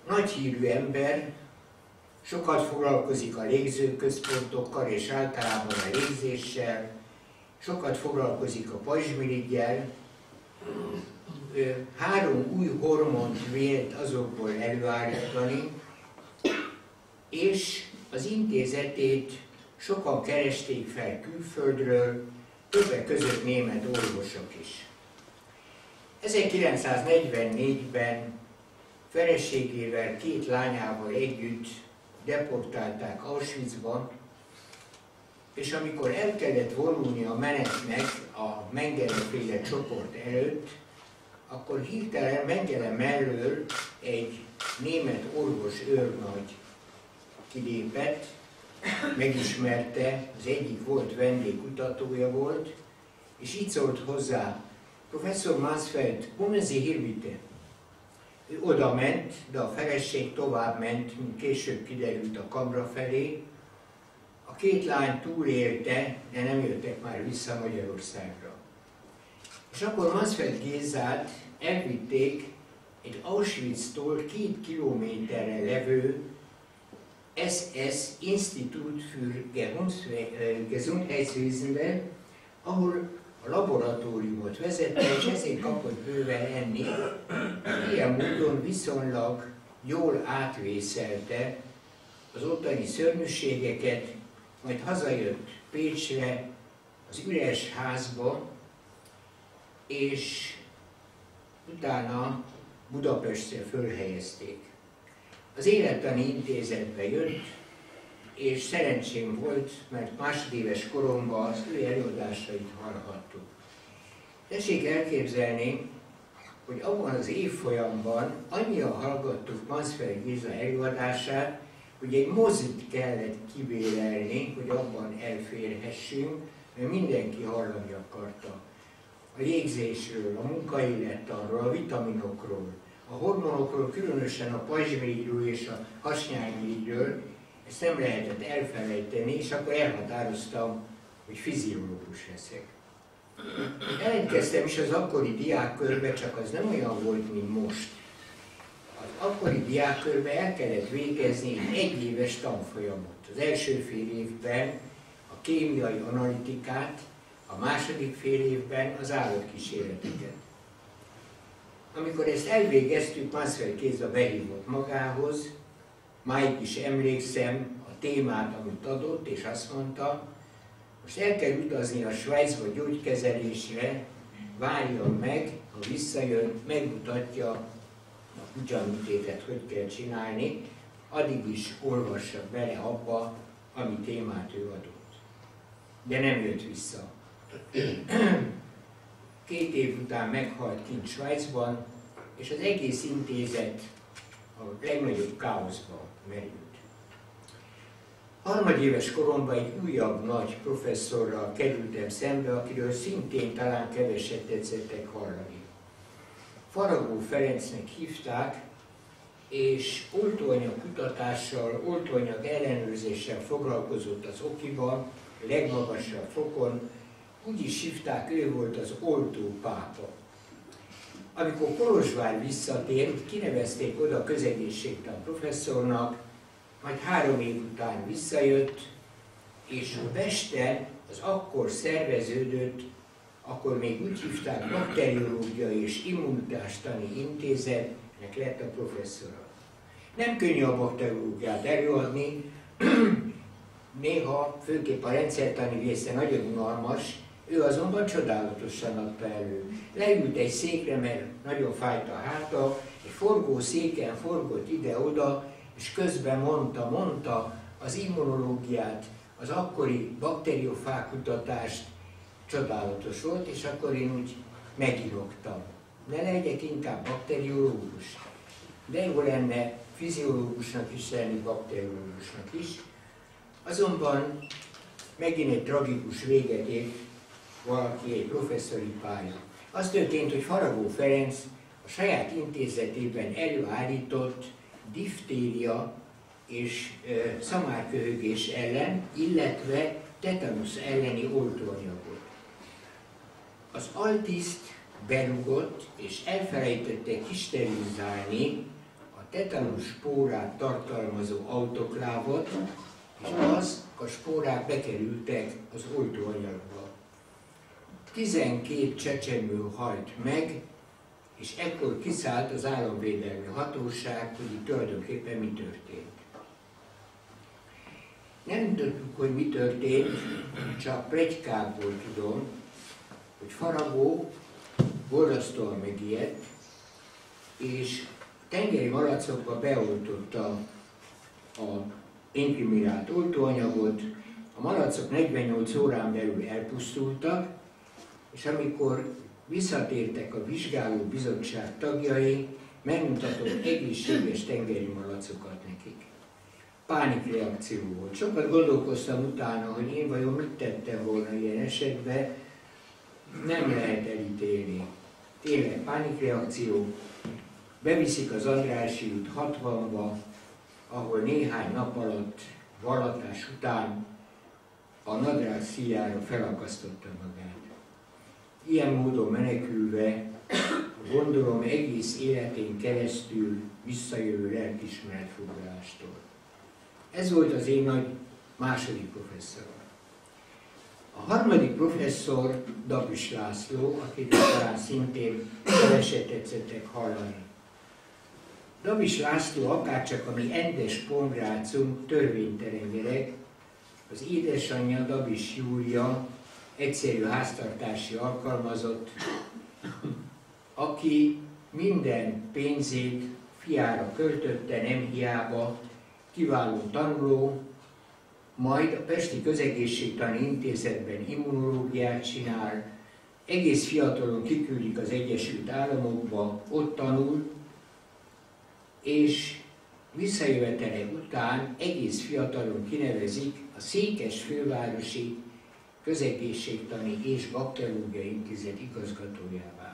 nagyhírű ember, sokat foglalkozik a légzőközpontokkal és általában a légzéssel, sokat foglalkozik a pajzsmirigyel, 3 új hormont vélt azokból előállítani, és az intézetét sokan keresték fel külföldről, többek között német orvosok is. 1944-ben feleségével, 2 lányával együtt deportálták Auschwitzba, és amikor el kellett vonulni a menetnek a Mengele-féle csoport előtt, akkor hirtelen Mengele mellől egy német orvos őrnagy kilépett, megismerte, az egyik volt vendégkutatója volt, és így szólt hozzá: Professzor Mansfeld, kommen Sie hier bitte. Ő oda ment, de a feleség tovább ment, mint később kiderült, a kamra felé. A 2 lány túlélte, de nem jöttek már vissza Magyarországra. És akkor Mansfeld Gézát elvitték egy Auschwitztól 2 kilométerre levő SS Institut für Gesundheitswesen, ahol a laboratóriumot vezette, és ezért kapott bőven enni. Ilyen módon viszonylag jól átvészelte az ottani szörnyűségeket, majd hazajött Pécsre, az üres házba, és utána Budapestre fölhelyezték. Az Élettani Intézetbe jött, és szerencsém volt, mert másodéves koromban az ő előadásait hallhattuk. Tessék elképzelni, hogy abban az évfolyamban annyian hallgattuk Mansfeld Géza előadását, hogy egy mozit kellett kibérelni, hogy abban elférhessünk, mert mindenki hallani akarta. A légzésről, a munkaillettanról, a vitaminokról, a hormonokról, különösen a pajzsmirigyről és a hasnyálmirigyről, ezt nem lehetett elfelejteni, és akkor elhatároztam, hogy fiziológus leszek. Elentkeztem is az akkori diákkörbe, csak az nem olyan volt, mint most. Az akkori diákkörbe el kellett végezni egy 1 éves tanfolyamot. Az első fél évben a kémiai analitikát, a második fél évben az állatkísérleteket. Amikor ezt elvégeztük, Mansfeld Géza behívott magához, máig is emlékszem a témát, amit adott, és azt mondta: most el kell utazni a Svájcba gyógykezelésre, várjon meg, ha visszajön, megmutatja a kutyaműtétet, hogy kell csinálni, addig is olvassa bele abba, ami témát ő adott. De nem jött vissza. 2 év után meghalt kint Svájcban, és az egész intézet a legnagyobb káoszba merült. Harmadéves koromban egy újabb nagy professzorral kerültem szembe, akiről szintén talán keveset tetszettek hallani. Faragó Ferencnek hívták, és oltóanyag kutatással, oltóanyag ellenőrzéssel foglalkozott az Okiban, legmagasabb fokon. Úgy is hívták, ő volt az oltópápa. Amikor Kolozsvár visszatért, kinevezték oda közegészségtan professzornak, majd 3 év után visszajött, és Pesten az akkor szerveződött, akkor még úgy hívták, Bakteriológiai és Immunitástani Intézetnek lett a professzora. Nem könnyű a bakteriológiát előadni, néha, főképp a rendszertani része nagyon unalmas, ő azonban csodálatosan adta elő. Leült egy székre, mert nagyon fájt a háta, egy forgó széken forgott ide-oda, és közben mondta az immunológiát, az akkori bakteriofák kutatást, csodálatos volt, és akkor én úgy megirogtam. Ne legyek inkább bakteriológus, de jó lenne fiziológusnak is lenni, bakteriológusnak is. Azonban megint egy tragikus véget ért valaki, egy professzori pálya. Az történt, hogy Faragó Ferenc a saját intézetében előállított diftéria és szamárköhögés ellen, illetve tetanusz elleni oltóanyagot. Az altiszt berúgott, és elfelejtette kisterilizálni a tetanus spórát tartalmazó autoklávot, és a spórák bekerültek az oltóanyagba. 12 csecsemő halt meg, és ekkor kiszállt az államvédelmi hatóság, hogy itt tulajdonképpen mi történt. Nem tudjuk, hogy mi történt, csak pletykákból tudom, hogy Faragó borzasztóan megijedt, és tengeri malacokba beoltotta a inkriminált oltóanyagot, a malacok 48 órán belül elpusztultak, és amikor visszatértek a vizsgálóbizottság tagjai, megmutatott egészséges tengeri malacokat nekik. Pánikreakció volt. Sokat gondolkoztam utána, hogy én vajon mit tettem volna ilyen esetben, nem lehet elítélni. Tényleg pánikreakció, beviszik az Andrássy út 60-ba, ahol néhány nap alatt, vallatás után a nadrág szíjára felakasztotta magát. Ilyen módon menekülve, gondolom egész életén keresztül visszajövő lelkiismeretfoglalástól. Ez volt az én nagy második professzorom. A harmadik professzor Dabis László, akit talán szintén keveset tetszettek hallani. Dabis László akárcsak a mi endes pongrácunk törvénytelen gyerek, az édesanyja Dabis Júlia, egyszerű háztartási alkalmazott, aki minden pénzét fiára költötte, nem hiába, kiváló tanuló, majd a Pesti Közegészségtani Intézetben immunológiát csinál, egész fiatalon kiküldik az Egyesült Államokba, ott tanul, és visszajövetele után egész fiatalon kinevezik a Székesfővárosi Közegészségtani és Bakteriológiai Intézet igazgatójává.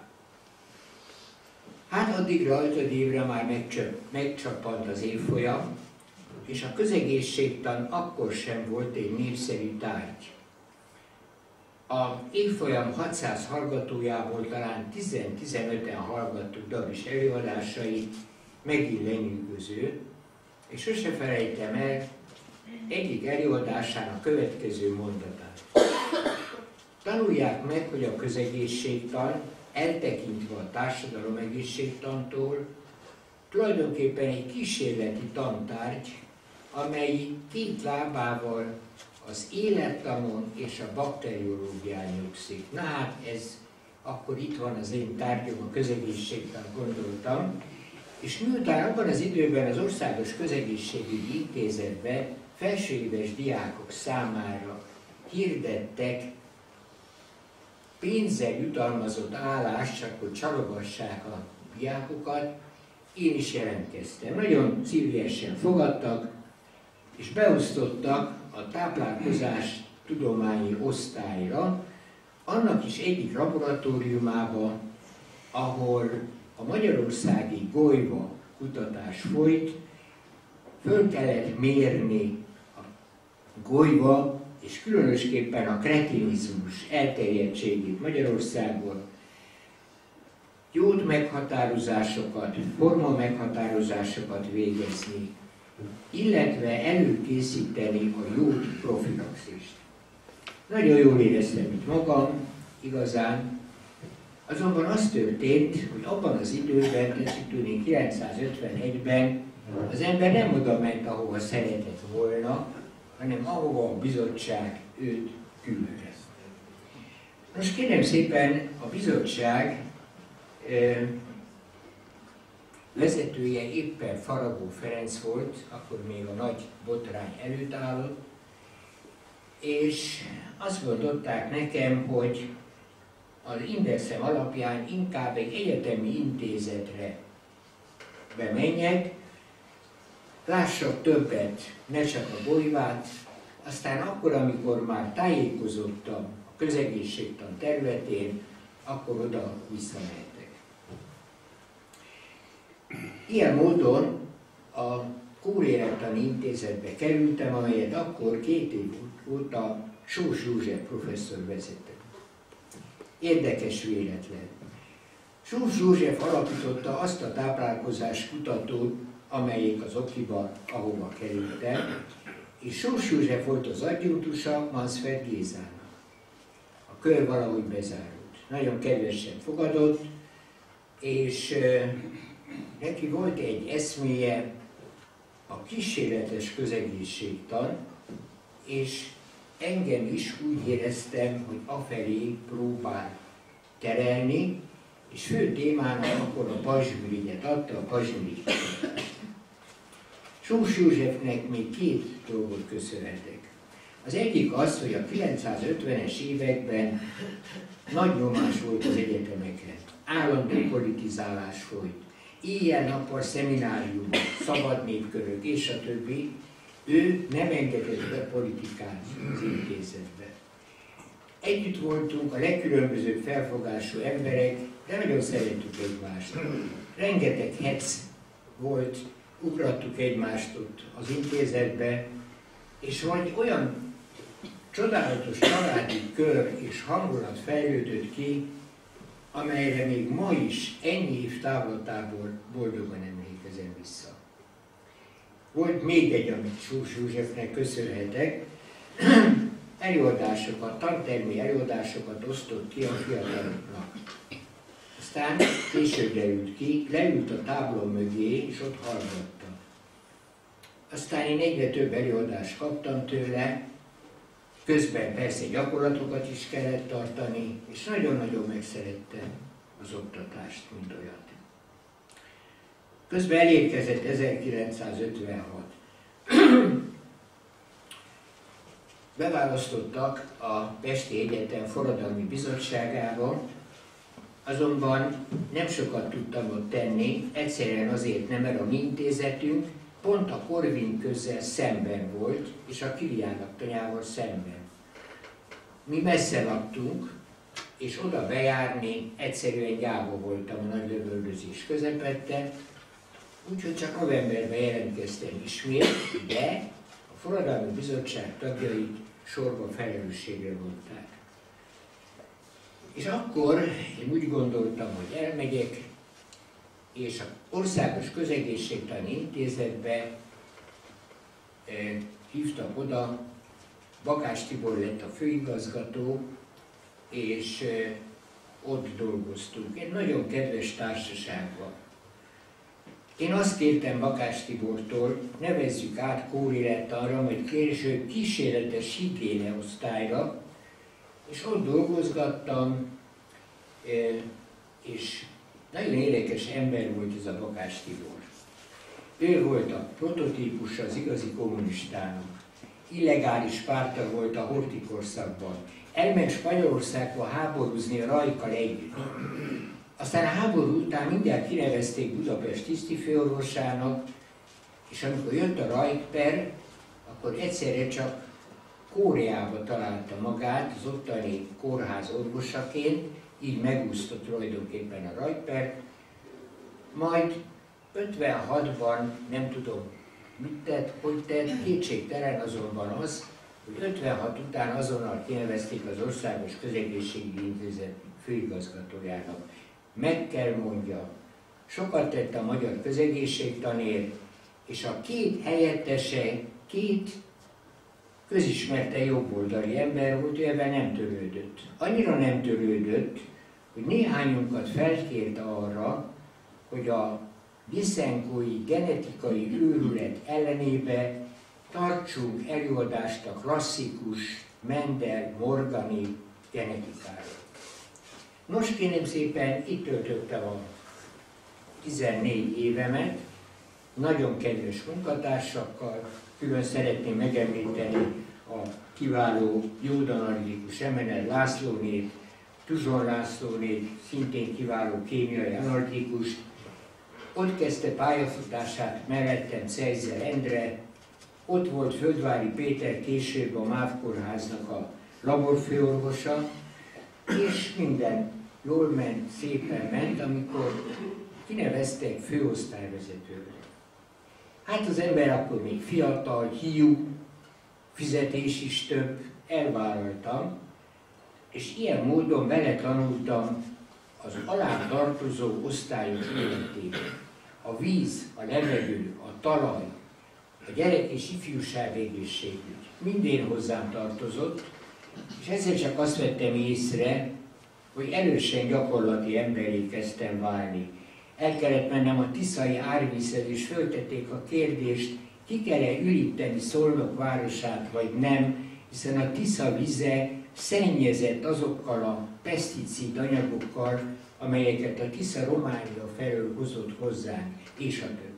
Hát addigra, 5. évre már megcsapant az évfolyam, és a közegészségtan akkor sem volt egy népszerű tárgy. A évfolyam 600 hallgatójából talán 10-15-en hallgattuk Dabis előadásait, megint lenyűgöző, és sose felejtem el egyik előadásán a következő mondatát. Tanulják meg, hogy a közegészségtan, eltekintve a társadalomegészségtantól, tulajdonképpen egy kísérleti tantárgy, amely két lábával az élettanon és a bakteriológián nyugszik. Na hát ez, akkor itt van az én tárgyom, a közegészségtan, gondoltam, és miután abban az időben az Országos Közegészségügyi Intézetben felsőéves diákok számára hirdettek pénzzel jutalmazott állást, csak hogy csalogassák a diákokat, én is jelentkeztem. Nagyon szívesen fogadtak, és beosztottak a táplálkozás tudományi osztályra, annak is egyik laboratóriumába, ahol a magyarországi golyva kutatás folyt, föl kellett mérni a golyva, és különösképpen a kretinizmus elterjedtségét Magyarországon, jód meghatározásokat, forma meghatározásokat végezni, illetve előkészíteni a jód profilaxist. Nagyon jól éreztem itt magam, igazán. Azonban az történt, hogy abban az időben, 951-ben az ember nem oda ment, ahova szeretett volna, hanem ahova a bizottság őt küldte. Most kérem szépen, a bizottság vezetője éppen Faragó Ferenc volt, akkor még a nagy botrány előtt állott, és azt mondották nekem, hogy az indexem alapján inkább egy egyetemi intézetre bemenjek, lássak többet, ne csak a golyvát, aztán akkor, amikor már tájékozottam a közegészségtan területén, akkor oda visszamehetek. Ilyen módon a Kórélektani Intézetbe kerültem, amelyet akkor 2 év óta Sós József professzor vezette. Érdekes véletlen. Sós József alapította azt a táplálkozás kutatót, amelyik az Okiba, ahova kerültem, és Sós József volt az adjunktusa Mansfeld Gézának. A kör valahogy bezárult. Nagyon kedvesen fogadott, és neki volt egy eszméje, a kísérletes közegészségtan, és engem is úgy éreztem, hogy afelé próbál terelni, és fő témának akkor a pajzsmirigyet adta, a pajzsmirigy kutatást. Sós Józsefnek még két dolgot köszönhetek. Az egyik az, hogy a 950-es években nagy nyomás volt az egyetemeken. Állandó politizálás folyt. Éjjel-nappal szemináriumok, szabad népkörök és a többi. Ő nem engedett be politikát az intézetbe. Együtt voltunk a legkülönbözőbb felfogású emberek, de nagyon szerettük egymást. Rengeteg hec volt, ugrattuk egymást ott az intézetbe, és vagy olyan csodálatos családi kör és hangulat fejlődött ki, amelyre még ma is ennyi év távlatából boldogan emlékezem vissza. Volt még egy, amit Sós Józsefnek köszönhetek, előadásokat, tantermi előadásokat osztott ki a fiataloknak. Aztán később derült ki, leült a tábla mögé, és ott hallgatta. Aztán én egyre több előadást kaptam tőle, közben persze gyakorlatokat is kellett tartani, és nagyon-nagyon megszerettem az oktatást, mint olyat. Közben elérkezett 1956. Beválasztottak a Pesti Egyetem Forradalmi Bizottságába, azonban nem sokat tudtam ott tenni, egyszerűen azért nem, mert a mi intézetünk pont a Korvin közzel szemben volt, és a Kiliának tanyával szemben. Mi messze laktunk, és oda bejárni egyszerűen gyáva voltam a nagy lövöldözés közepette, úgyhogy csak novemberben jelentkeztem ismét, de a Forradalmi Bizottság tagjait sorba felelősségre vonták. És akkor én úgy gondoltam, hogy elmegyek, és az Országos Közegészségtani Intézetbe hívtak oda, Bakás Tibor lett a főigazgató, és ott dolgoztunk. Egy nagyon kedves társaságban. Én azt kértem Bakás Tibortól, nevezzük át kórélettanra, majd később kísérletes higiéne osztályra, és ott dolgozgattam, és nagyon érdekes ember volt ez a Bakás Tibor. Ő volt a prototípusa az igazi kommunistának. Illegális párta volt a Horthy korszakban. Elment Spanyolországba háborúzni a Rajkkal együtt. Aztán a háború után mindjárt kinevezték Budapest tisztifőorvosának, és amikor jött a rajtper, akkor egyszerre csak Kóreába találta magát az ottani kórház orvosaként, így megúszta tulajdonképpen a rajtper. Majd 56-ban nem tudom mit tett, hogy tett, kétségtelen azonban az, hogy 56 után azonnal kinevezték az Országos Közegészségügyi Intézet főigazgatójának. Meg kell mondja, sokat tett a magyar közegészségtanért, és a két helyettese, két közismerte jobboldali ember volt, ő ebben nem törődött. Annyira nem törődött, hogy néhányunkat felkért arra, hogy a Lysenkói genetikai őrület ellenébe tartsunk előadást a klasszikus Mendel-Morgani genetikáról. Nos, kérem szépen, itt töltöttem a 14 évemet, nagyon kedves munkatársakkal, külön szeretném megemlíteni a kiváló jódanalitikus Emener Lászlónét, Tuzson Lászlónét, szintén kiváló kémiai analitikus. Ott kezdte pályafutását mellettem Czejzer Endre, ott volt Földvári Péter, később a MÁV kórháznak a laborfőorvosa, és minden jól ment, szépen ment, amikor kineveztek főosztályvezetőre. Hát az ember akkor még fiatal, hiú, fizetés is több, elvállaltam, és ilyen módon beletanultam az alá tartozó osztályok életében. A víz, a levegő, a talaj, a gyerek és ifjúság egészségügy mindén hozzám tartozott, és ezzel csak azt vettem észre, hogy erősen gyakorlati emberré kezdtem válni. El kellett mennem a tiszai árvízhez, és föltették a kérdést, ki kell-e üríteni Szolnok városát, vagy nem, hiszen a Tisza vize szennyezett azokkal a peszticid anyagokkal, amelyeket a Tisza Románia felől hozott hozzánk, és a többi.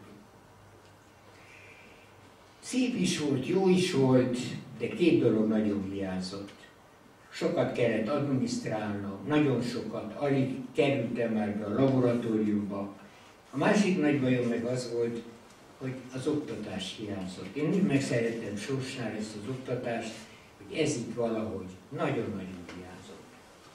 Szép is volt, jó is volt, de két dolog nagyon hiányzott. Sokat kellett adminisztrálnom, nagyon sokat, alig kerültem már be a laboratóriumba. A másik nagy bajom meg az volt, hogy az oktatás hiányzott. Én úgy megszerettem Sorsnál ezt az oktatást, hogy ez itt valahogy nagyon-nagyon hiányzott.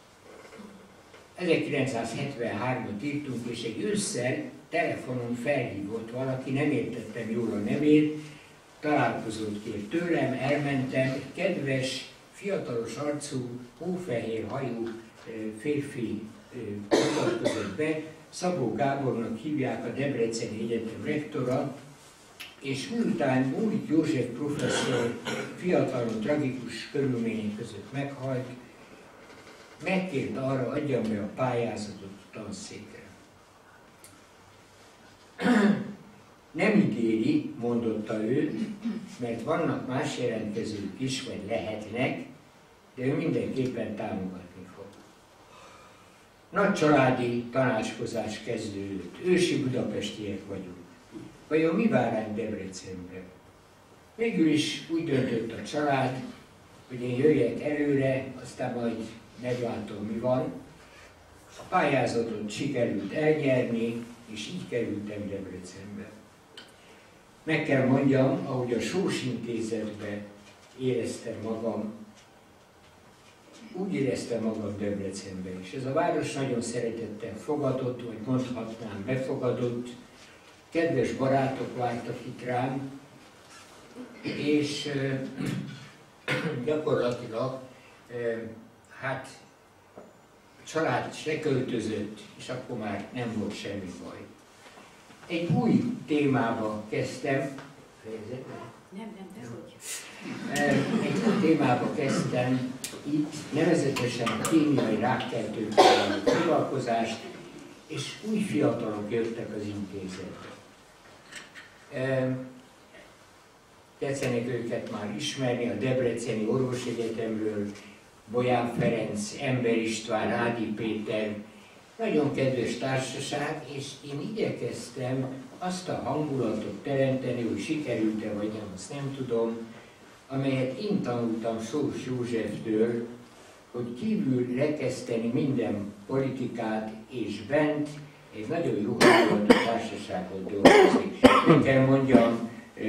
1973-at írtunk, és egy ősszel telefonon felhívott valaki, nem értettem jól a nevét, találkozót kért tőlem, elmentem, egy kedves, fiatalos arcú, hófehér hajú férfi mutatkozott be, Szabó Gábornak hívják, a Debreceni Egyetem rektora, és miután Múlik József professzor fiatalon tragikus körülmények között meghalt, megkért arra, adjam be a pályázatot a tanszékre. Nem ígéri, mondotta ő, mert vannak más jelentkezők is, vagy lehetnek, de ő mindenképpen támogatni fog. Nagy családi tanácskozás kezdődött. Ősi budapestiek vagyunk. Vajon mi vár ránk Debrecenben? Végül is úgy döntött a család, hogy én jöjjek előre, aztán majd meglátom, mi van. A pályázatot sikerült elnyerni, és így kerültem Debrecenbe. Meg kell mondjam, ahogy a Sós Intézetben éreztem magam, úgy éreztem magam Debrecenben is. Ez a város nagyon szeretettel fogadott, vagy mondhatnám befogadott, kedves barátok vártak itt rám, és gyakorlatilag hát a család is leköltözött, és akkor már nem volt semmi baj. Egy új témába kezdtem, egy új témába kezdtem itt, nevezetesen a kémiai rákkeltőkkel foglalkozást, és új fiatalok jöttek az intézetbe. Tetszenek őket már ismerni, a Debreceni Orvosegyetemről, Bolyán Ferenc, Ember István, Rádi Péter, nagyon kedves társaság, és én igyekeztem azt a hangulatot teremteni, hogy sikerült-e vagy nem, azt nem tudom, amelyet én tanultam Sós Józseftől, hogy kívül rekeszteni minden politikát, és bent egy nagyon jó hangulatú társaságot dolgozik. Meg kell mondjam,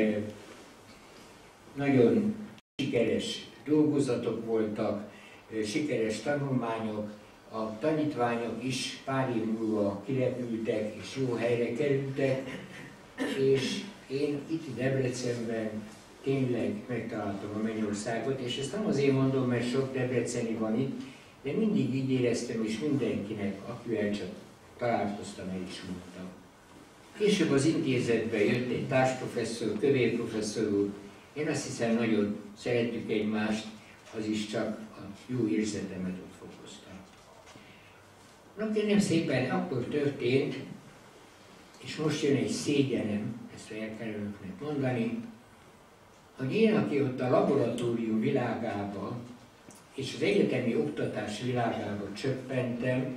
nagyon sikeres dolgozatok voltak, sikeres tanulmányok, a tanítványok is pár év múlva kirepültek és jó helyre kerültek, és én itt Debrecenben tényleg megtaláltam a mennyországot, és ezt nem azért mondom, mert sok debreceni van itt, de mindig így éreztem, és mindenkinek, akivel csak találkoztam, el is mondtam. Később az intézetbe jött egy társprofesszor, Kövér professzor úr, én azt hiszem, nagyon szeretjük egymást, az is csak a jó érzetemet ott fokozta. Na kérem szépen, akkor történt, és most jön egy szégyenem, ezt el kell önöknek mondani, hogy én, aki ott a laboratórium világába és az egyetemi oktatás világába csöppentem,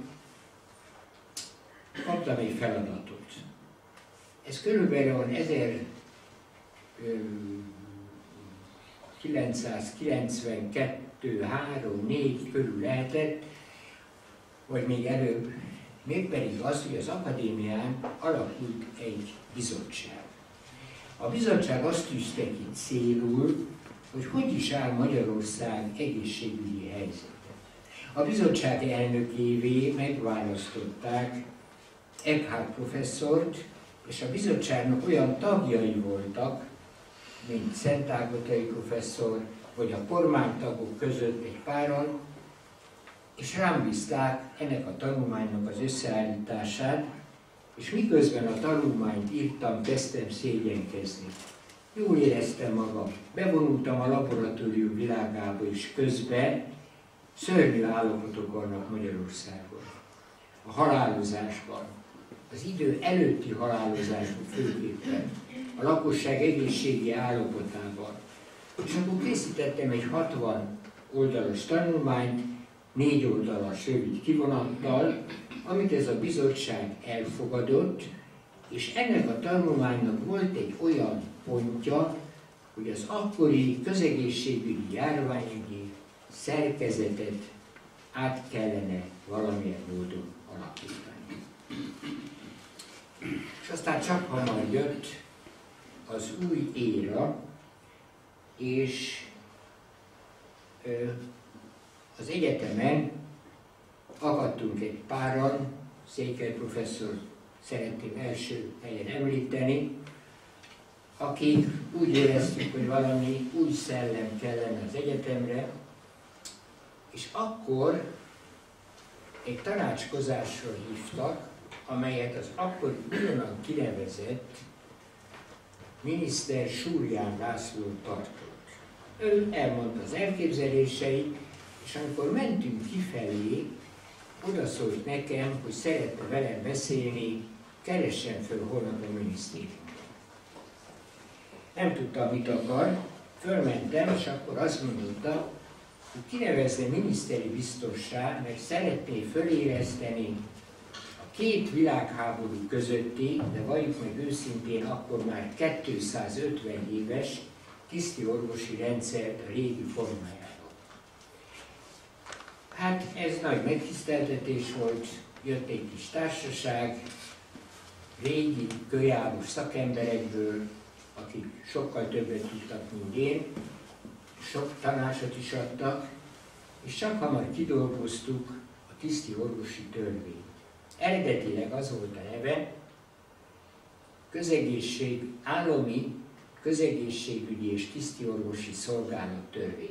kaptam egy feladatot. Ez körülbelül 1992, 3, 4 körül lehetett, vagy még előbb, mégpedig az, hogy az akadémián alakult egy bizottság. A bizottság azt tűzte ki célul, hogy is áll Magyarország egészségügyi helyzete. A bizottság elnökévé megválasztották Eckhardt professzort, és a bizottságnak olyan tagjai voltak, mint Szentágotai professzor, vagy a kormánytagok között egy páran, és rám bízták ennek a tanulmánynak az összeállítását, és miközben a tanulmányt írtam, kezdtem szégyenkezni. Jól éreztem magam, bevonultam a laboratórium világába, és közben szörnyű állapotok vannak Magyarországon. A halálozásban, az idő előtti halálozásban főképpen, a lakosság egészségi állapotában. És akkor készítettem egy 60 oldalas tanulmányt, 4 oldalas rövid kivonattal, amit ez a bizottság elfogadott, és ennek a tanulmánynak volt egy olyan pontja, hogy az akkori közegészségügyi járványügyi szerkezetet át kellene valamilyen módon alakítani. És aztán csak hamar jött az új éra, és az egyetemen akadtunk egy páran, Székely professzor szeretném első helyen említeni, akik úgy éreztük, hogy valami új szellem kellene az egyetemre, és akkor egy tanácskozásra hívtak, amelyet az akkor újonnan kinevezett miniszter Súrján László tartott. Ő elmondta az elképzeléseit, és amikor mentünk kifelé, odaszólt nekem, hogy szeretne velem beszélni, keressen föl holnap a minisztériumban. Nem tudtam, mit akar, fölmentem, és akkor azt mondotta, hogy kinevezne miniszteri biztossá, mert szeretné fölérezteni a 2 világháború közötti, de valljuk meg őszintén, akkor már 250 éves tiszti orvosi rendszert a régi formájáról. Hát ez nagy megtiszteltetés volt, jött egy kis társaság, régi, kölyávos szakemberekből, akik sokkal többet tudtak, mint én, sok tanácsot is adtak, és csak hamar kidolgoztuk a tiszti orvosi törvényt. Eredetileg az volt a neve, állami közegészségügyi és tiszti orvosi szolgálat törvénye.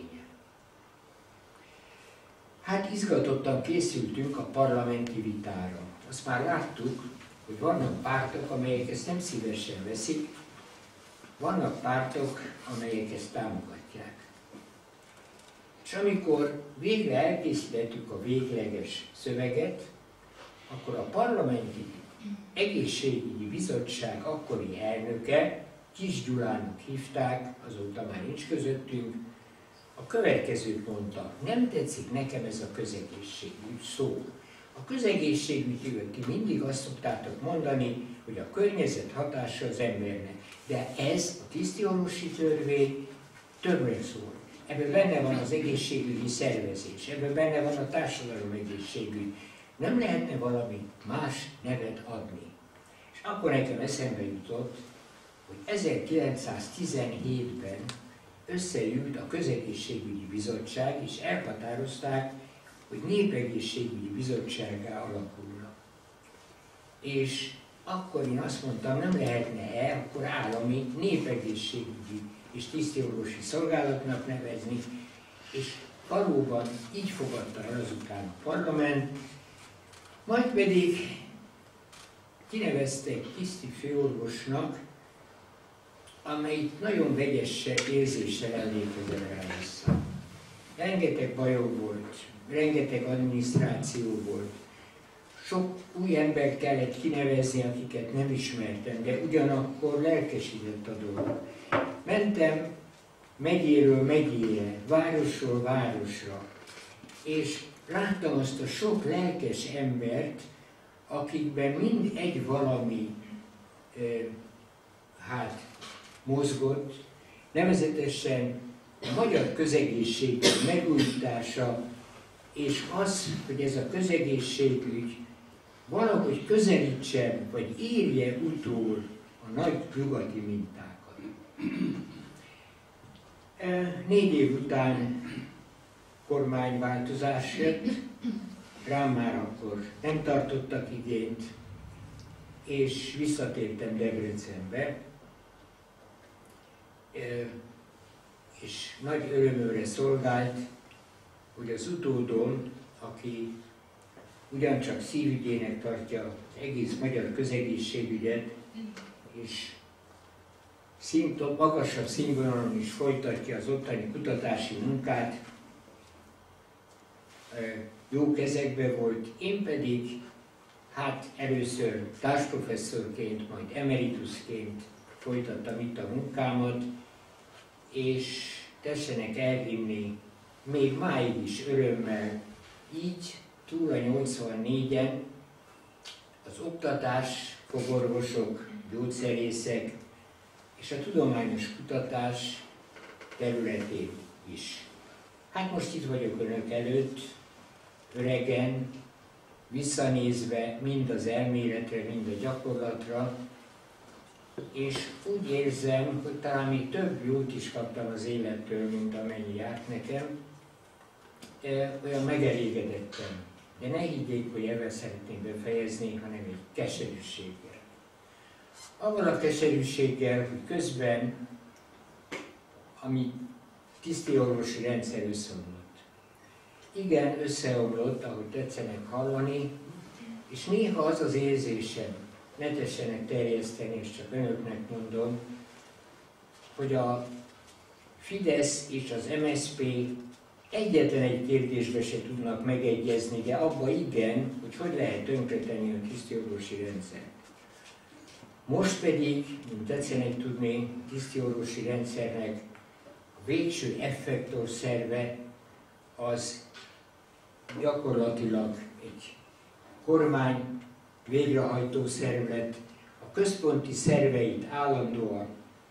Hát izgatottan készültünk a parlamenti vitára. Azt már láttuk, hogy vannak pártok, amelyek ezt nem szívesen veszik, vannak pártok, amelyek ezt támogatják. És amikor végre elkészítettük a végleges szöveget, akkor a parlamenti egészségügyi bizottság akkori elnöke, Kis Gyulának hívták, azóta már nincs közöttünk, a következőt mondta: nem tetszik nekem ez a közegészségügy szó. A közegészségügyről ti mindig azt szoktátok mondani, hogy a környezet hatása az embernek. De ez a tiszti orvosi törvény többre szól. Ebben benne van az egészségügyi szervezés, ebben benne van a társadalom egészségügy. Nem lehetne valami más nevet adni. És akkor nekem eszembe jutott, hogy 1917-ben összeült a Közegészségügyi Bizottság, és elhatározták, hogy Népegészségügyi Bizottsággá alakulna. És akkor én azt mondtam, nem lehetne-e akkor állami népegészségügyi és tisztiorvosi szolgálatnak nevezni, és valóban így fogadta el azután a parlament, majd pedig kineveztek tiszti főorvosnak, amely nagyon vegyes érzéssel emlékezett rá vissza. Rengeteg bajom volt, rengeteg adminisztráció volt, sok új embert kellett kinevezni, akiket nem ismertem, de ugyanakkor lelkesített a dolog. Mentem megyéről megyére, városról városra, és láttam azt a sok lelkes embert, akikben mind egy valami mozgott, nevezetesen a magyar közegészségügy megújítása, és az, hogy ez a közegészségügy valahogy közelítsen, vagy érje utól a nagy nyugati mintákat. 4 év után kormányváltozás jött, rám már akkor nem tartottak igényt, és visszatértem Debrecenbe, és nagy örömömre szolgált, hogy az utódom, aki ugyancsak szívügyének tartja az egész magyar közegészségügyet, és magasabb színvonalon is folytatja az ottani kutatási munkát, jó kezekbe volt, én pedig hát először társprofesszorként, majd emeritusként folytattam itt a munkámat, és tessenek elhinni, még máig is örömmel, így túl a 84-en az oktatás, fogorvosok, gyógyszerészek és a tudományos kutatás területén is. Hát most itt vagyok önök előtt, öregen, visszanézve mind az elméletre, mind a gyakorlatra, és úgy érzem, hogy talán még több jót is kaptam az élettől, mint amennyi járt nekem, olyan megelégedettem. De ne higgyék, hogy ebben szeretném befejezni, hanem egy keserűséggel. Avval a keserűséggel, hogy közben, ami tisztiorvosi rendszer összeomlott. Igen, összeomlott, ahogy tetszenek hallani, és néha az az érzésem, ne tessenek terjeszteni, és csak önöknek mondom, hogy a Fidesz és az MSZP egyetlen egy kérdésbe se tudnak megegyezni, de abba igen, hogy lehet tönkretenni a tisztiorvosi rendszert. Most pedig, mint tetszenek tudni, tisztiorvosi rendszernek a végső effektor szerve az gyakorlatilag egy kormány végrehajtó szervezet, a központi szerveit állandóan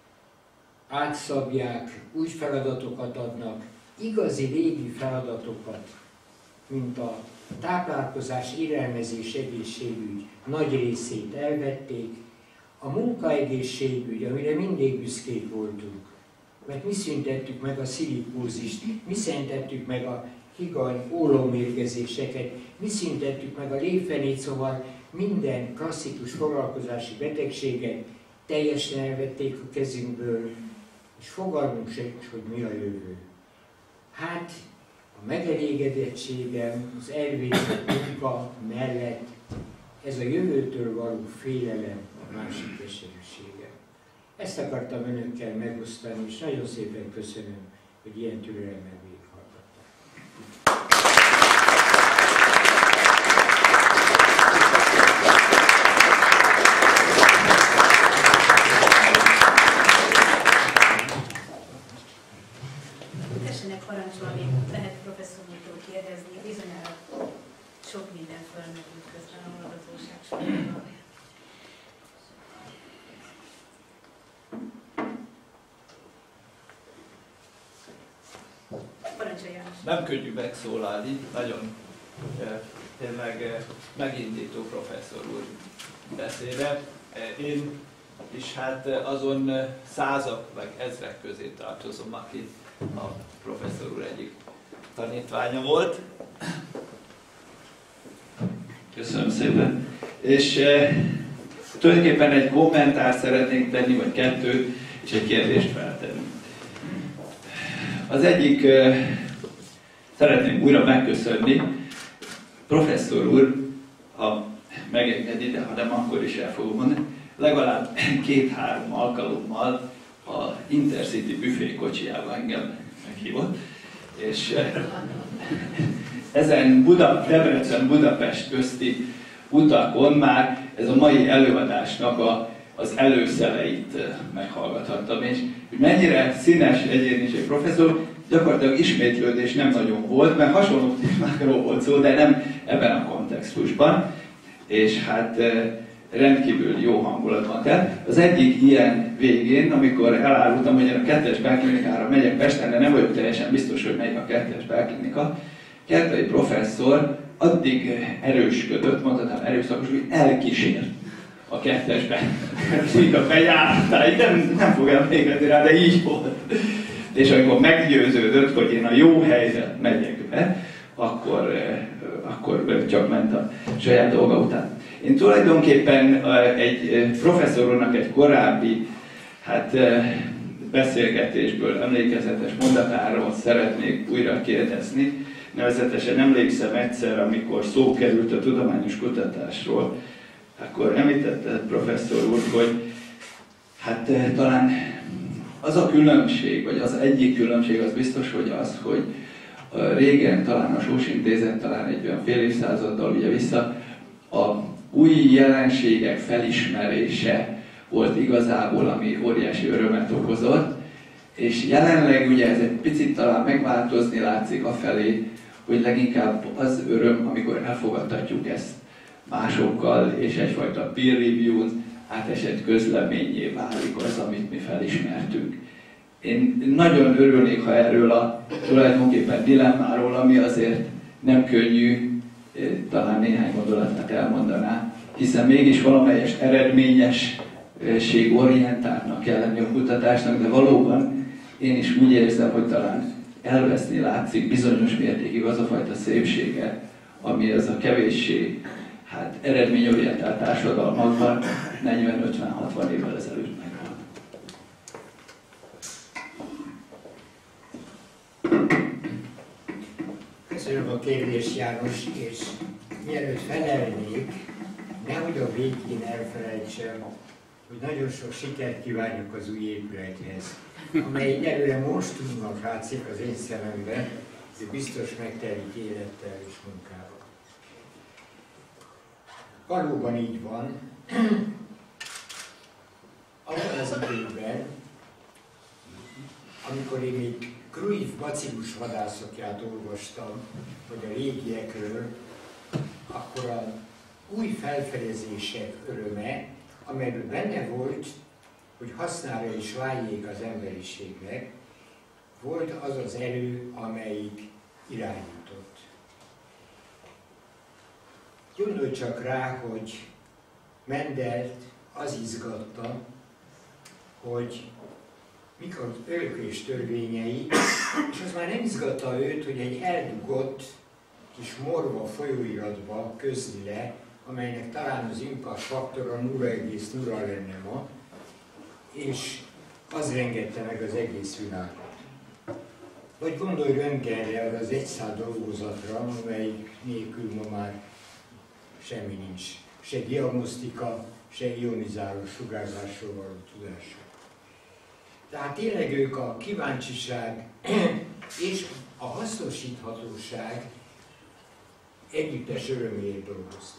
átszabják, új feladatokat adnak, igazi régi feladatokat, mint a táplálkozás, élelmezés, egészségügy nagy részét elvették, a munkaegészségügy, amire mindig büszkék voltunk, mert mi szüntettük meg a szilikózist, mi szüntettük meg a higany ólommérgezéseket, mi szüntettük meg a lépfenét, szóval minden klasszikus foglalkozási betegséget teljesen elvették a kezünkből, és fogalmunk sincs, hogy mi a jövő. Hát a megelégedettségem, az elvégzett munka mellett ez a jövőtől való félelem a másik keserűsége. Ezt akartam önökkel megosztani, és nagyon szépen köszönöm, hogy ilyen türelemmel végighallgattak. Tessenek parancsolni, lehet professzor úrtól kérdezni, bizonyára sok minden fölmerült közben a hallgatóság során. Nem könnyű megszólalni, nagyon tényleg megindító professzor úr beszéde. Én is hát azon százak meg ezrek közé tartozom, aki a professzor úr egyik tanítványa volt. Köszönöm szépen. És tulajdonképpen egy kommentárt szeretnénk tenni, vagy kettőt, és egy kérdést feltenni. Az egyik, szeretném újra megköszönni, professzor úr, ha megengedi, de ha nem, akkor is el fogom mondani, legalább 2-3 alkalommal a Intercity büfé kocsijával engem meghívott, és ezen Debrecen-Budapest közti utakon már ez a mai előadásnak az előszeleit meghallgathattam, és hogy mennyire színes egyéniség professzor, gyakorlatilag ismétlődés nem nagyon volt, mert hasonló témákról volt szó, de nem ebben a kontextusban, és hát rendkívül jó hangulatban tett. Az egyik ilyen végén, amikor elárultam, hogy én a 2-es belklinikára megyek Pesten, de nem vagyok teljesen biztos, hogy melyik a 2-es belklinika, Kertai professzor addig erősködött, mondhatnám erőszakos, hogy elkísért a 2-esben. A bejáratáig nem fog emlékezni rá, de így volt. És amikor meggyőződött, hogy én a jó helyzet megyek be, akkor csak ment a saját dolga után. Én tulajdonképpen egy professzornak egy korábbi beszélgetésből emlékezetes mondatáról szeretnék újra kérdezni. Nevezetesen emlékszem egyszer, amikor szó került a tudományos kutatásról, akkor említette professzor úr, hogy hát talán az a különbség, vagy az egyik különbség az biztos, hogy az, hogy régen talán a Sós Intézet, talán egy olyan fél évszázaddal ugye vissza, a új jelenségek felismerése volt igazából, ami óriási örömet okozott, és jelenleg ugye ez egy picit talán megváltozni látszik afelé, hogy leginkább az öröm, amikor elfogadtatjuk ezt másokkal, és egyfajta peer review-n átesett közleményé válik az, amit mi felismertünk. Én nagyon örülnék, ha erről a tulajdonképpen dilemmáról, ami azért nem könnyű, talán néhány gondolatnak elmondaná, hiszen mégis valamelyes eredményességorientáltnak kell lenni a kutatásnak, de valóban én is úgy érzem, hogy talán elveszni látszik bizonyos mértékig az a fajta szépsége, ami ez a kevéssé eredményorientált társadalmakban 40-50-60 évvel ezelőtt megvan. Köszönöm a kérdést, János, és mielőtt felelnék, nehogy a végén elfelejtsem, hogy nagyon sok sikert kívánjuk az új épülethez, amely előre most tudnak látszik az én szememben, de biztos megtelik élettel és munkával. Valóban így van. Abban az időben, amikor én még Cruyff bacillus vadászokját olvastam, vagy a régiekről, akkor a új felfedezések öröme, amelyben benne volt, hogy hasznára is váljék az emberiségnek, volt az az erő, amelyik irányított. Gondolj csak rá, hogy Mendelt az izgatta, hogy mik az öröklés törvényei, és az már nem izgatta őt, hogy egy eldugott kis morva folyóiratba közli le, amelynek talán az impact faktora 0,0 lenne ma, és az rengette meg az egész világot. Vagy gondolj Röntgenre, arra az egyszál dolgozatra, amelyik nélkül ma már semmi nincs. Se diagnosztika, se ionizáló sugárzásról való tudásra. Tehát tényleg ők a kíváncsiság és a hasznosíthatóság együttes öröméért dolgoztak.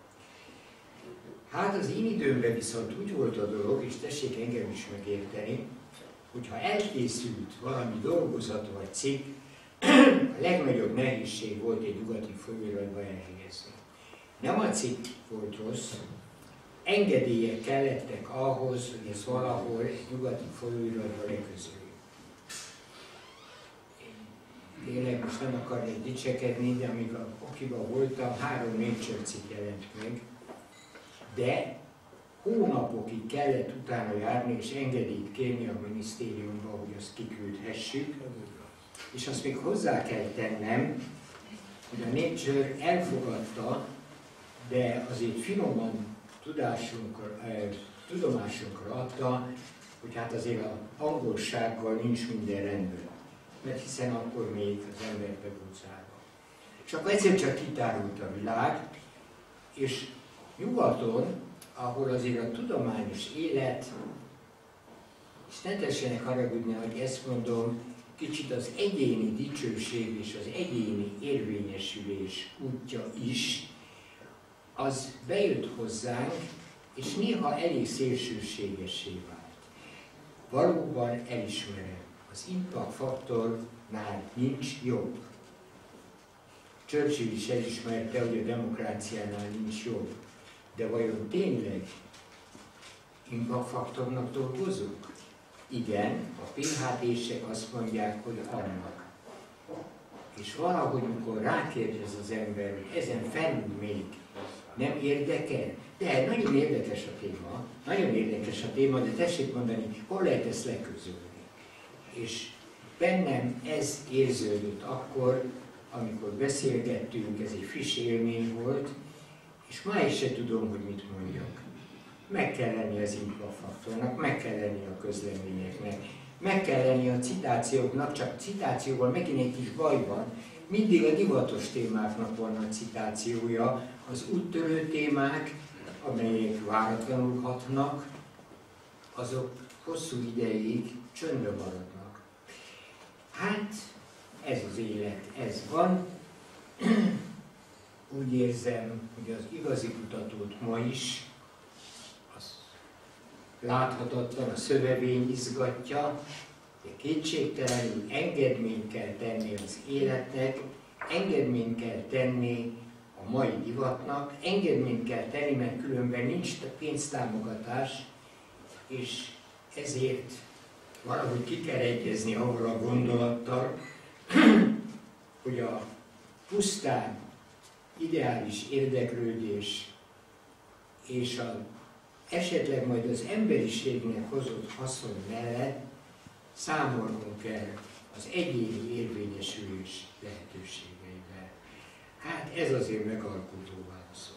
Hát az én időmben viszont úgy volt a dolog, és tessék engem is megérteni, hogyha elkészült valami dolgozat vagy cikk, a legnagyobb nehézség volt egy nyugati folyóiratba elhelyezni. Nem a cikk volt rossz, engedélyek kellettek ahhoz, hogy ezt valahol egy nyugati folyóiratba leközöljük. Tényleg most nem akarnék dicsekedni, de amíg a Okiban voltam, 3 Nature cikk jelent meg, de hónapokig kellett utána járni és engedélyt kérni a minisztériumba, hogy azt kiküldhessük. És azt még hozzá kell tennem, hogy a Nature elfogadta, de azért finoman tudomásunkra adta, hogy hát azért a angolsággal nincs minden rendben. Mert hiszen akkor még az ember be volt zárva. És akkor egyszer csak kitárult a világ, és nyugaton, ahol azért a tudományos élet, és ne tessenek haragudni, hogy ezt mondom, kicsit az egyéni dicsőség és az egyéni érvényesülés útja is, az bejött hozzánk, és néha elég szélsőségessé vált. Valóban elismerem, az impact faktornál nincs jobb. Churchill is elismerte, hogy a demokráciánál nincs jobb. De vajon tényleg impact faktornak dolgozunk? Igen, a PhD-sek azt mondják, hogy annak. És valahogy, amikor rákérdez az ember, hogy ezen felül még nem érdekel, de nagyon érdekes a téma, de tessék mondani, hol lehet ezt leközölni. És bennem ez érződött akkor, amikor beszélgettünk, ez egy friss élmény volt, és ma is se tudom, hogy mit mondjak. Meg kell lenni az impact faktornak, meg kell lenni a közleményeknek, meg kell lenni a citációknak, csak citációval megint egy kis baj van. Mindig a divatos témáknak van a citációja, az úttörő témák, amelyek váratlanul hatnak, azok hosszú ideig csöndben maradnak. Hát, ez az élet, ez van. Úgy érzem, hogy az igazi kutatót ma is az láthatatlan, a szövevény izgatja, de kétségtelenül engedményt kell tenni az életnek, engedményt kell tenni a mai divatnak, engedményt kell tenni, mert különben nincs pénztámogatás, és ezért valahogy ki kell egyezni avval a gondolattal, hogy a pusztán ideális érdeklődés és esetleg majd az emberiségnek hozott haszon mellett számolnunk kell az egyéni érvényesülés lehetőségeivel. Hát ez azért megalkotó válaszol.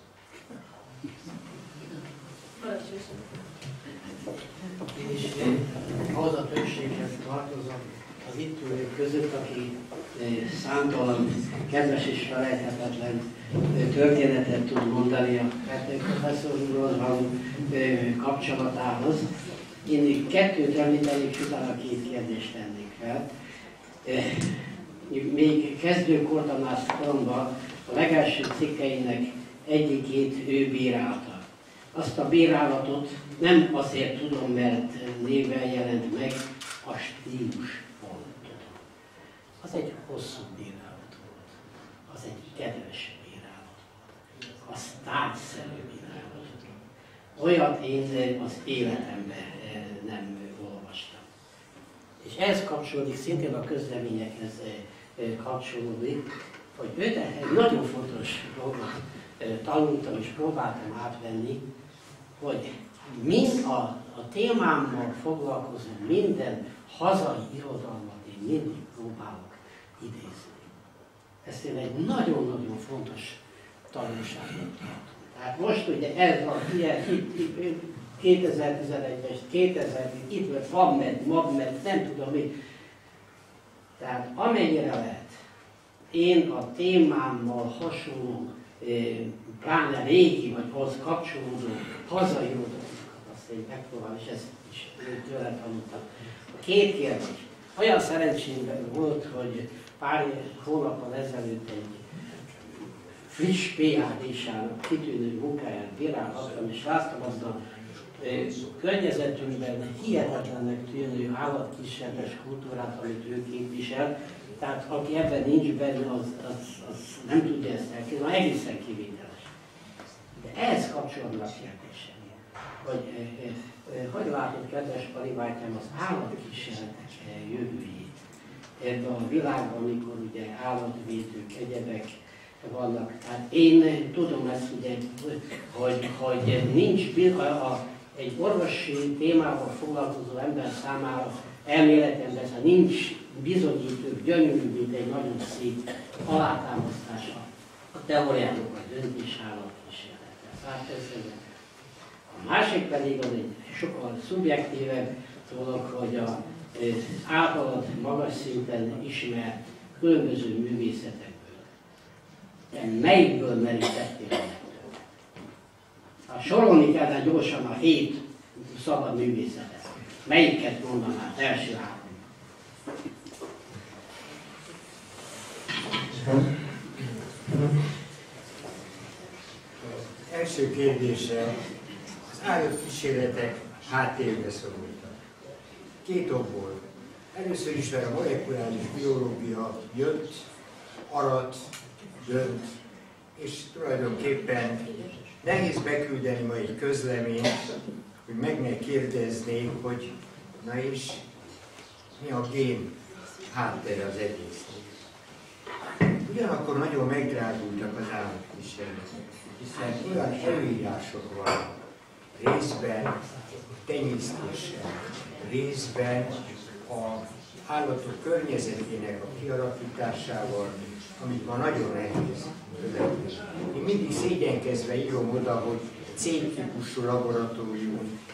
Én is ahhoz a többséghez tartozom az itt ülők között, aki számtalan kedves és felejthetetlen történetet tud mondani a professzor úrról való kapcsolatához. Én kettőt említenék, és utána két kérdést tennék fel. Még kezdőkortanás koromban a legelső cikkeinek egyikét ő bírálta. Azt a bírálatot nem azért tudom, mert néven jelent meg, a stílus volt. Az egy hosszú bírálat volt. Az egy kedves bírálat volt. Az tárgyszerű bírálat volt. Olyat én az életemben nem olvastam. És ehhez kapcsolódik, szintén a közleményekhez kapcsolódik, hogy egy nagyon fontos dolgot tanultam és próbáltam átvenni, hogy mind a témámmal foglalkozó minden hazai irodalmat én mindig próbálok idézni. Ezt én egy nagyon-nagyon fontos tanulságot tartom. Tehát most ugye ez a 2011-es, 2000 itt volt FAMMED, MABMED, nem tudom mi. Tehát amennyire lehet, én a témámmal hasonló, pláne régi vagy ahhoz kapcsolódó hazai irodalmakat azt én megpróbálom, és ezt is tőle tanultam. A két kérdés. Olyan szerencsém volt, hogy pár hónappal ezelőtt egy friss PhD-sának kitűnő munkáját bírálhattam, és láttam azt a környezetünkben hihetetlennek tűnő állatkísérletes kultúrát, amit ő képvisel. Tehát aki ebben nincs benne, az nem tudja ezt elképzelni, egészen kivételes. De ehhez kapcsolódnak kérdésem, hogy látod, kedves Palibátyám, az állatkísérletek jövőjét ebben a világban, amikor ugye állatvédők, egyebek vannak. Tehát én tudom ezt ugye, hogy nincs egy orvosi témával foglalkozó ember számára elméletemben nincs bizonyítőbb, gyönyörű, mint egy nagyon szép alátámasztása a teóriának a döntés állatkísérletre. A másik pedig az egy sokkal szubjektívebb dolog, hogy az általad magas szinten ismert különböző művészetekből. De melyikből merítettél a legtöbbet? Sorolni kellene gyorsan a 7 szabad művészetet. Melyiket mondanál első három? Az első kérdése, az állatkísérletek háttérbe szorultak. Két okból. Először is, mert a molekuláris biológia jött, arat, dönt, és tulajdonképpen nehéz beküldeni ma egy közleményt, hogy meg ne kérdeznék, hogy na és mi a gén háttere az egésznek. Ugyanakkor nagyon megdrágultak az állatkísérletek, hiszen olyan előírások vannak, részben tenyésztéssel, részben az állatok környezetének a kialakításával, amit ma nagyon nehéz követni. Én mindig szégyenkezve írom oda, hogy C-típusú laboratórium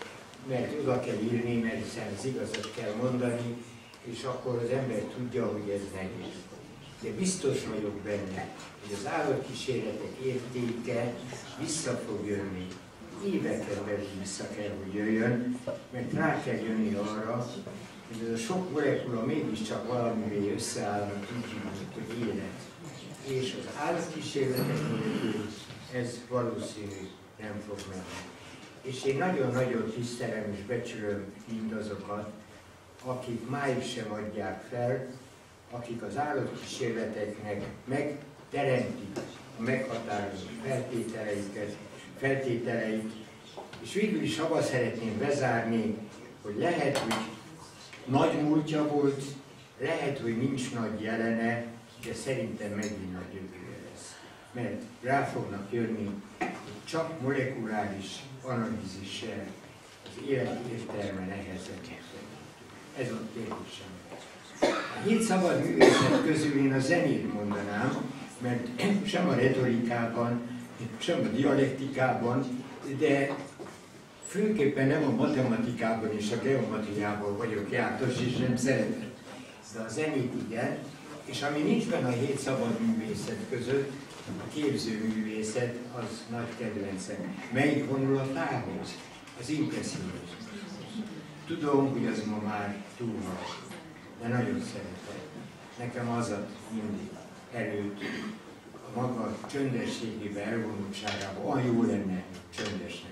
mert oda kell írni, mert hiszen az igazat kell mondani, és akkor az ember tudja, hogy ez nehéz. De biztos vagyok benne, hogy az állatkísérletek értéke vissza fog jönni. Éveken belül vissza kell, hogy jöjjön, mert rá kell jönni arra, hogy ez a sok molekula mégiscsak valamivé összeállnak, úgy hívjuk, hogy élet. És az állatkísérletek nélkül ez valószínű nem fog menni. És én nagyon-nagyon tisztelem és becsülöm mindazokat, akik máig sem adják fel, akik az állatkísérleteknek megteremtik a meghatározó feltételeit, és végül is abba szeretném bezárni, hogy lehet, hogy nagy múltja volt, lehet, hogy nincs nagy jelene, de szerintem megint nagy jövője lesz. Mert rá fognak jönni, hogy csak molekuláris analízissel az élet értelme nehezebb. Ez a kérdésem. A 7 szabad művészet közül én a zenét mondanám, mert sem a retorikában, sem a dialektikában, de főképpen nem a matematikában és a geometriában vagyok jártas, és nem szeretem. De a zenét igen, és ami nincs benne a 7 szabad művészet között, a képzőművészet, az nagy kedvencem. Melyik vonul a távhoz? Az impresszionizmus. Tudom, hogy az ma már túl van, de nagyon szeretem. Nekem az ad mindig előtt a maga csöndességébe, elvonultságába, olyan jó lenne csöndesnek.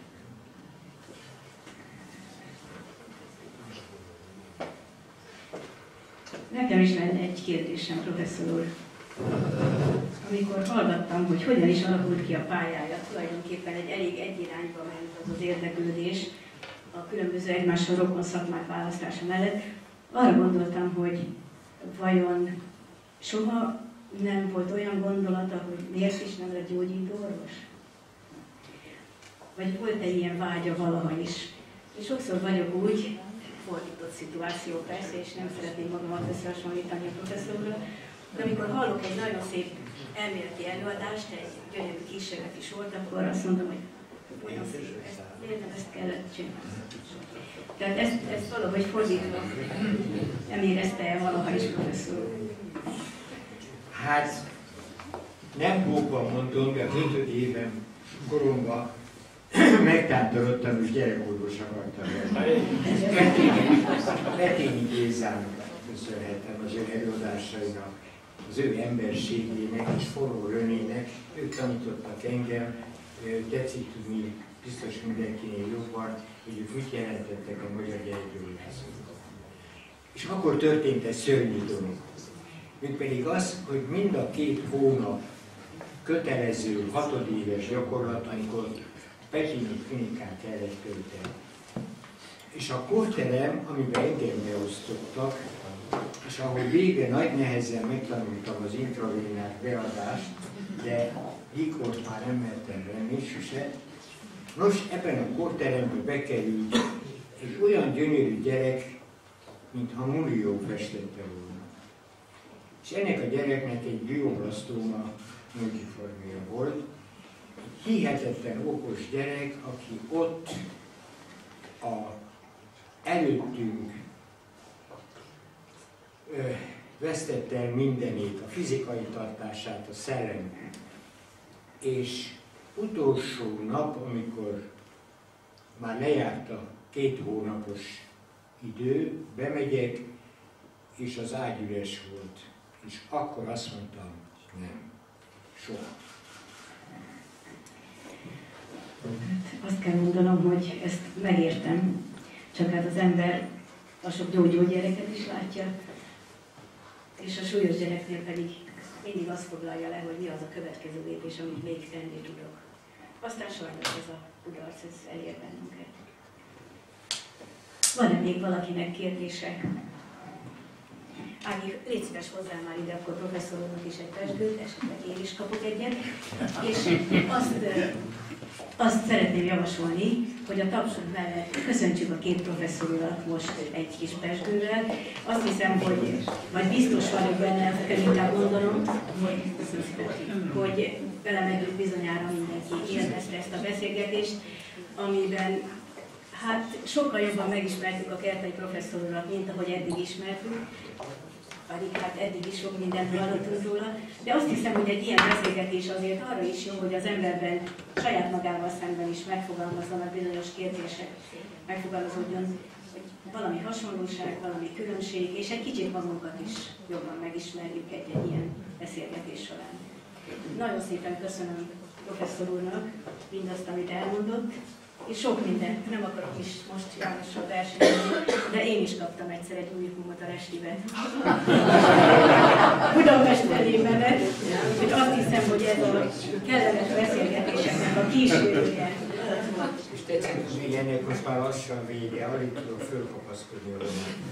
Nekem is lenne egy kérdésem, professzor úr. Amikor hallgattam, hogy hogyan is alakult ki a pályája, tulajdonképpen egy elég egy irányba ment az az érdeklődés a különböző egymással rokon szakmák választása mellett, arra gondoltam, hogy vajon soha nem volt olyan gondolata, hogy miért is nem lett gyógyító orvos? Vagy volt-e ilyen vágya valaha is? És sokszor vagyok úgy, fordított szituáció persze, és nem szeretném magamat összehasonlítani a professzorról, de amikor hallok egy nagyon szép elméleti előadást, egy gyönyörű kísérleti sort, akkor azt mondom, hogy olyan szép, ezt kellett csinálni. Tehát ezt valahogy fordítva nem érezte valaha is, professzor? Hát nem bókban mondom, de az 5. évem koromban megtántorodtam, és gyerekorvos akartam lenni. Betényi Gézának köszönhetem az ő előadásainak, az ő emberségének és forró rönének. Ők tanítottak engem, tetszik tudni biztos mindenkinél jobban, hogy ők mit jelentettek a magyar gyerekgyógyászatban. És akkor történt egy szörnyű dolog. Mégpedig az, hogy mind a 2 hónap kötelező 6 éves gyakorlat, amikor Petényi klinikán kellett tölteni. És a korterem, amiben engem beosztottak, és ahol végre nagy nehezen megtanultam az intravénás beadást, de híkort már nem mertem venni sose. Nos, ebben a korteremben bekerült egy olyan gyönyörű gyerek, mintha Murillo festette volna. És ennek a gyereknek egy glioblasztóma multiformia volt. Egy hihetetlen okos gyerek, aki ott előttünk vesztette el mindenét, a fizikai tartását, a szellemét. És utolsó nap, amikor már lejárt a 2 hónapos idő, bemegyek, és az ágy üres volt. És akkor azt mondtam, nem, soha. Azt kell mondanom, hogy ezt megértem, csak hát az ember a sok gyógygyereket is látja, és a súlyos gyereknél pedig mindig azt foglalja le, hogy mi az a következő lépés, amit még tenni tudok. Aztán sajnos ez a kudarc, ez elér bennünket. Van-e még valakinek kérdése? Ági, légy szíves hozzá már ide, akkor professzoroknak is egy pesgőt, esetleg én is kapok egyet. És azt szeretném javasolni, hogy a tapsok mellett köszöntsük a 2 professzor urat most egy kis pesgővel. Azt hiszem, hogy vagy biztos vagyok benne, kell inkább mondanom, hogy vele együtt bizonyára mindenki élvezte ezt a beszélgetést, amiben Hát sokkal jobban megismertük a Kertai professzor urat, mint ahogy eddig ismertük. Pedig hát eddig is sok mindent hallottunk róla. De azt hiszem, hogy egy ilyen beszélgetés azért arra is jó, hogy az emberben saját magával szemben is megfogalmazzanak bizonyos kérdések, megfogalmazódjon, hogy valami hasonlóság, valami különbség, és egy kicsit magunkat is jobban megismerjük egy ilyen beszélgetés során. Nagyon szépen köszönöm professzor úrnak mindazt, amit elmondott, és sok mindent, nem akarok is most Jánossal versenyezni, de én is kaptam egyszer egy unikumot a Restiben. Budapest felé menet, úgyhogy azt hiszem, hogy ez a kellemes beszélgetéseknek a kísérője. És tetszik, hogy ennek most már lassan vége, alig tudok fölkapaszkodni a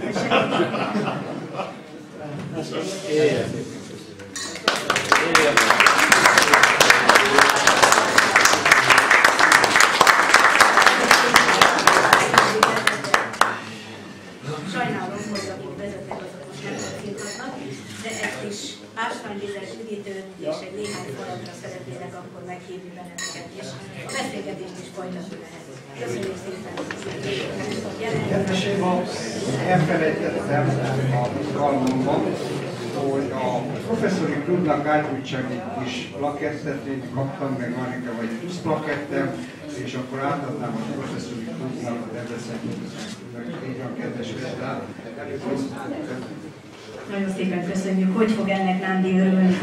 Sajnálom, hogy akik vezetnek, azok most nem szinthatnak, de ezt is ásványvizes üdítőt és egy néhány falatra szeretnének akkor meghívni benneteket, és a beszélgetést is folytatni lehet. Köszönjük szépen! Kedves Éva, elfelejtettem a kalmomban, hogy a professzori klubnak átnyújtsak egy kis plakettet, én kaptam meg Annika, vagy plusz plakettem, és akkor átadnám a professzori klubnak a Debrecennek. Így van, kedves Vesztál. Nagyon szépen köszönjük, hogy fog ennek Nándi örülni.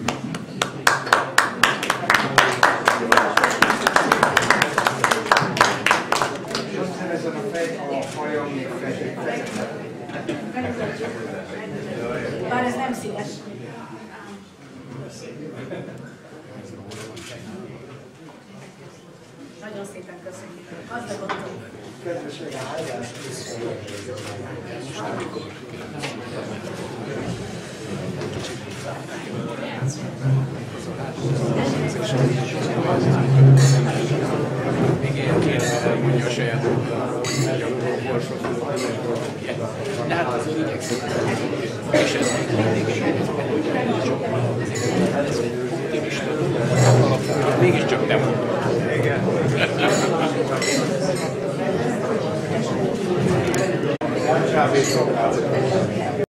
És azt hiszem ezen a fejfajam még fekete. Bár ez nem színes. Nagyon szépen köszönjük. Gazdagodtunk. Kedves még ilyen kéne elmondja a saját de hát azért igyekszik. És ez még mindig egy optimista alapvetően mégiscsak nem mondom. Igen. Csávé szokás.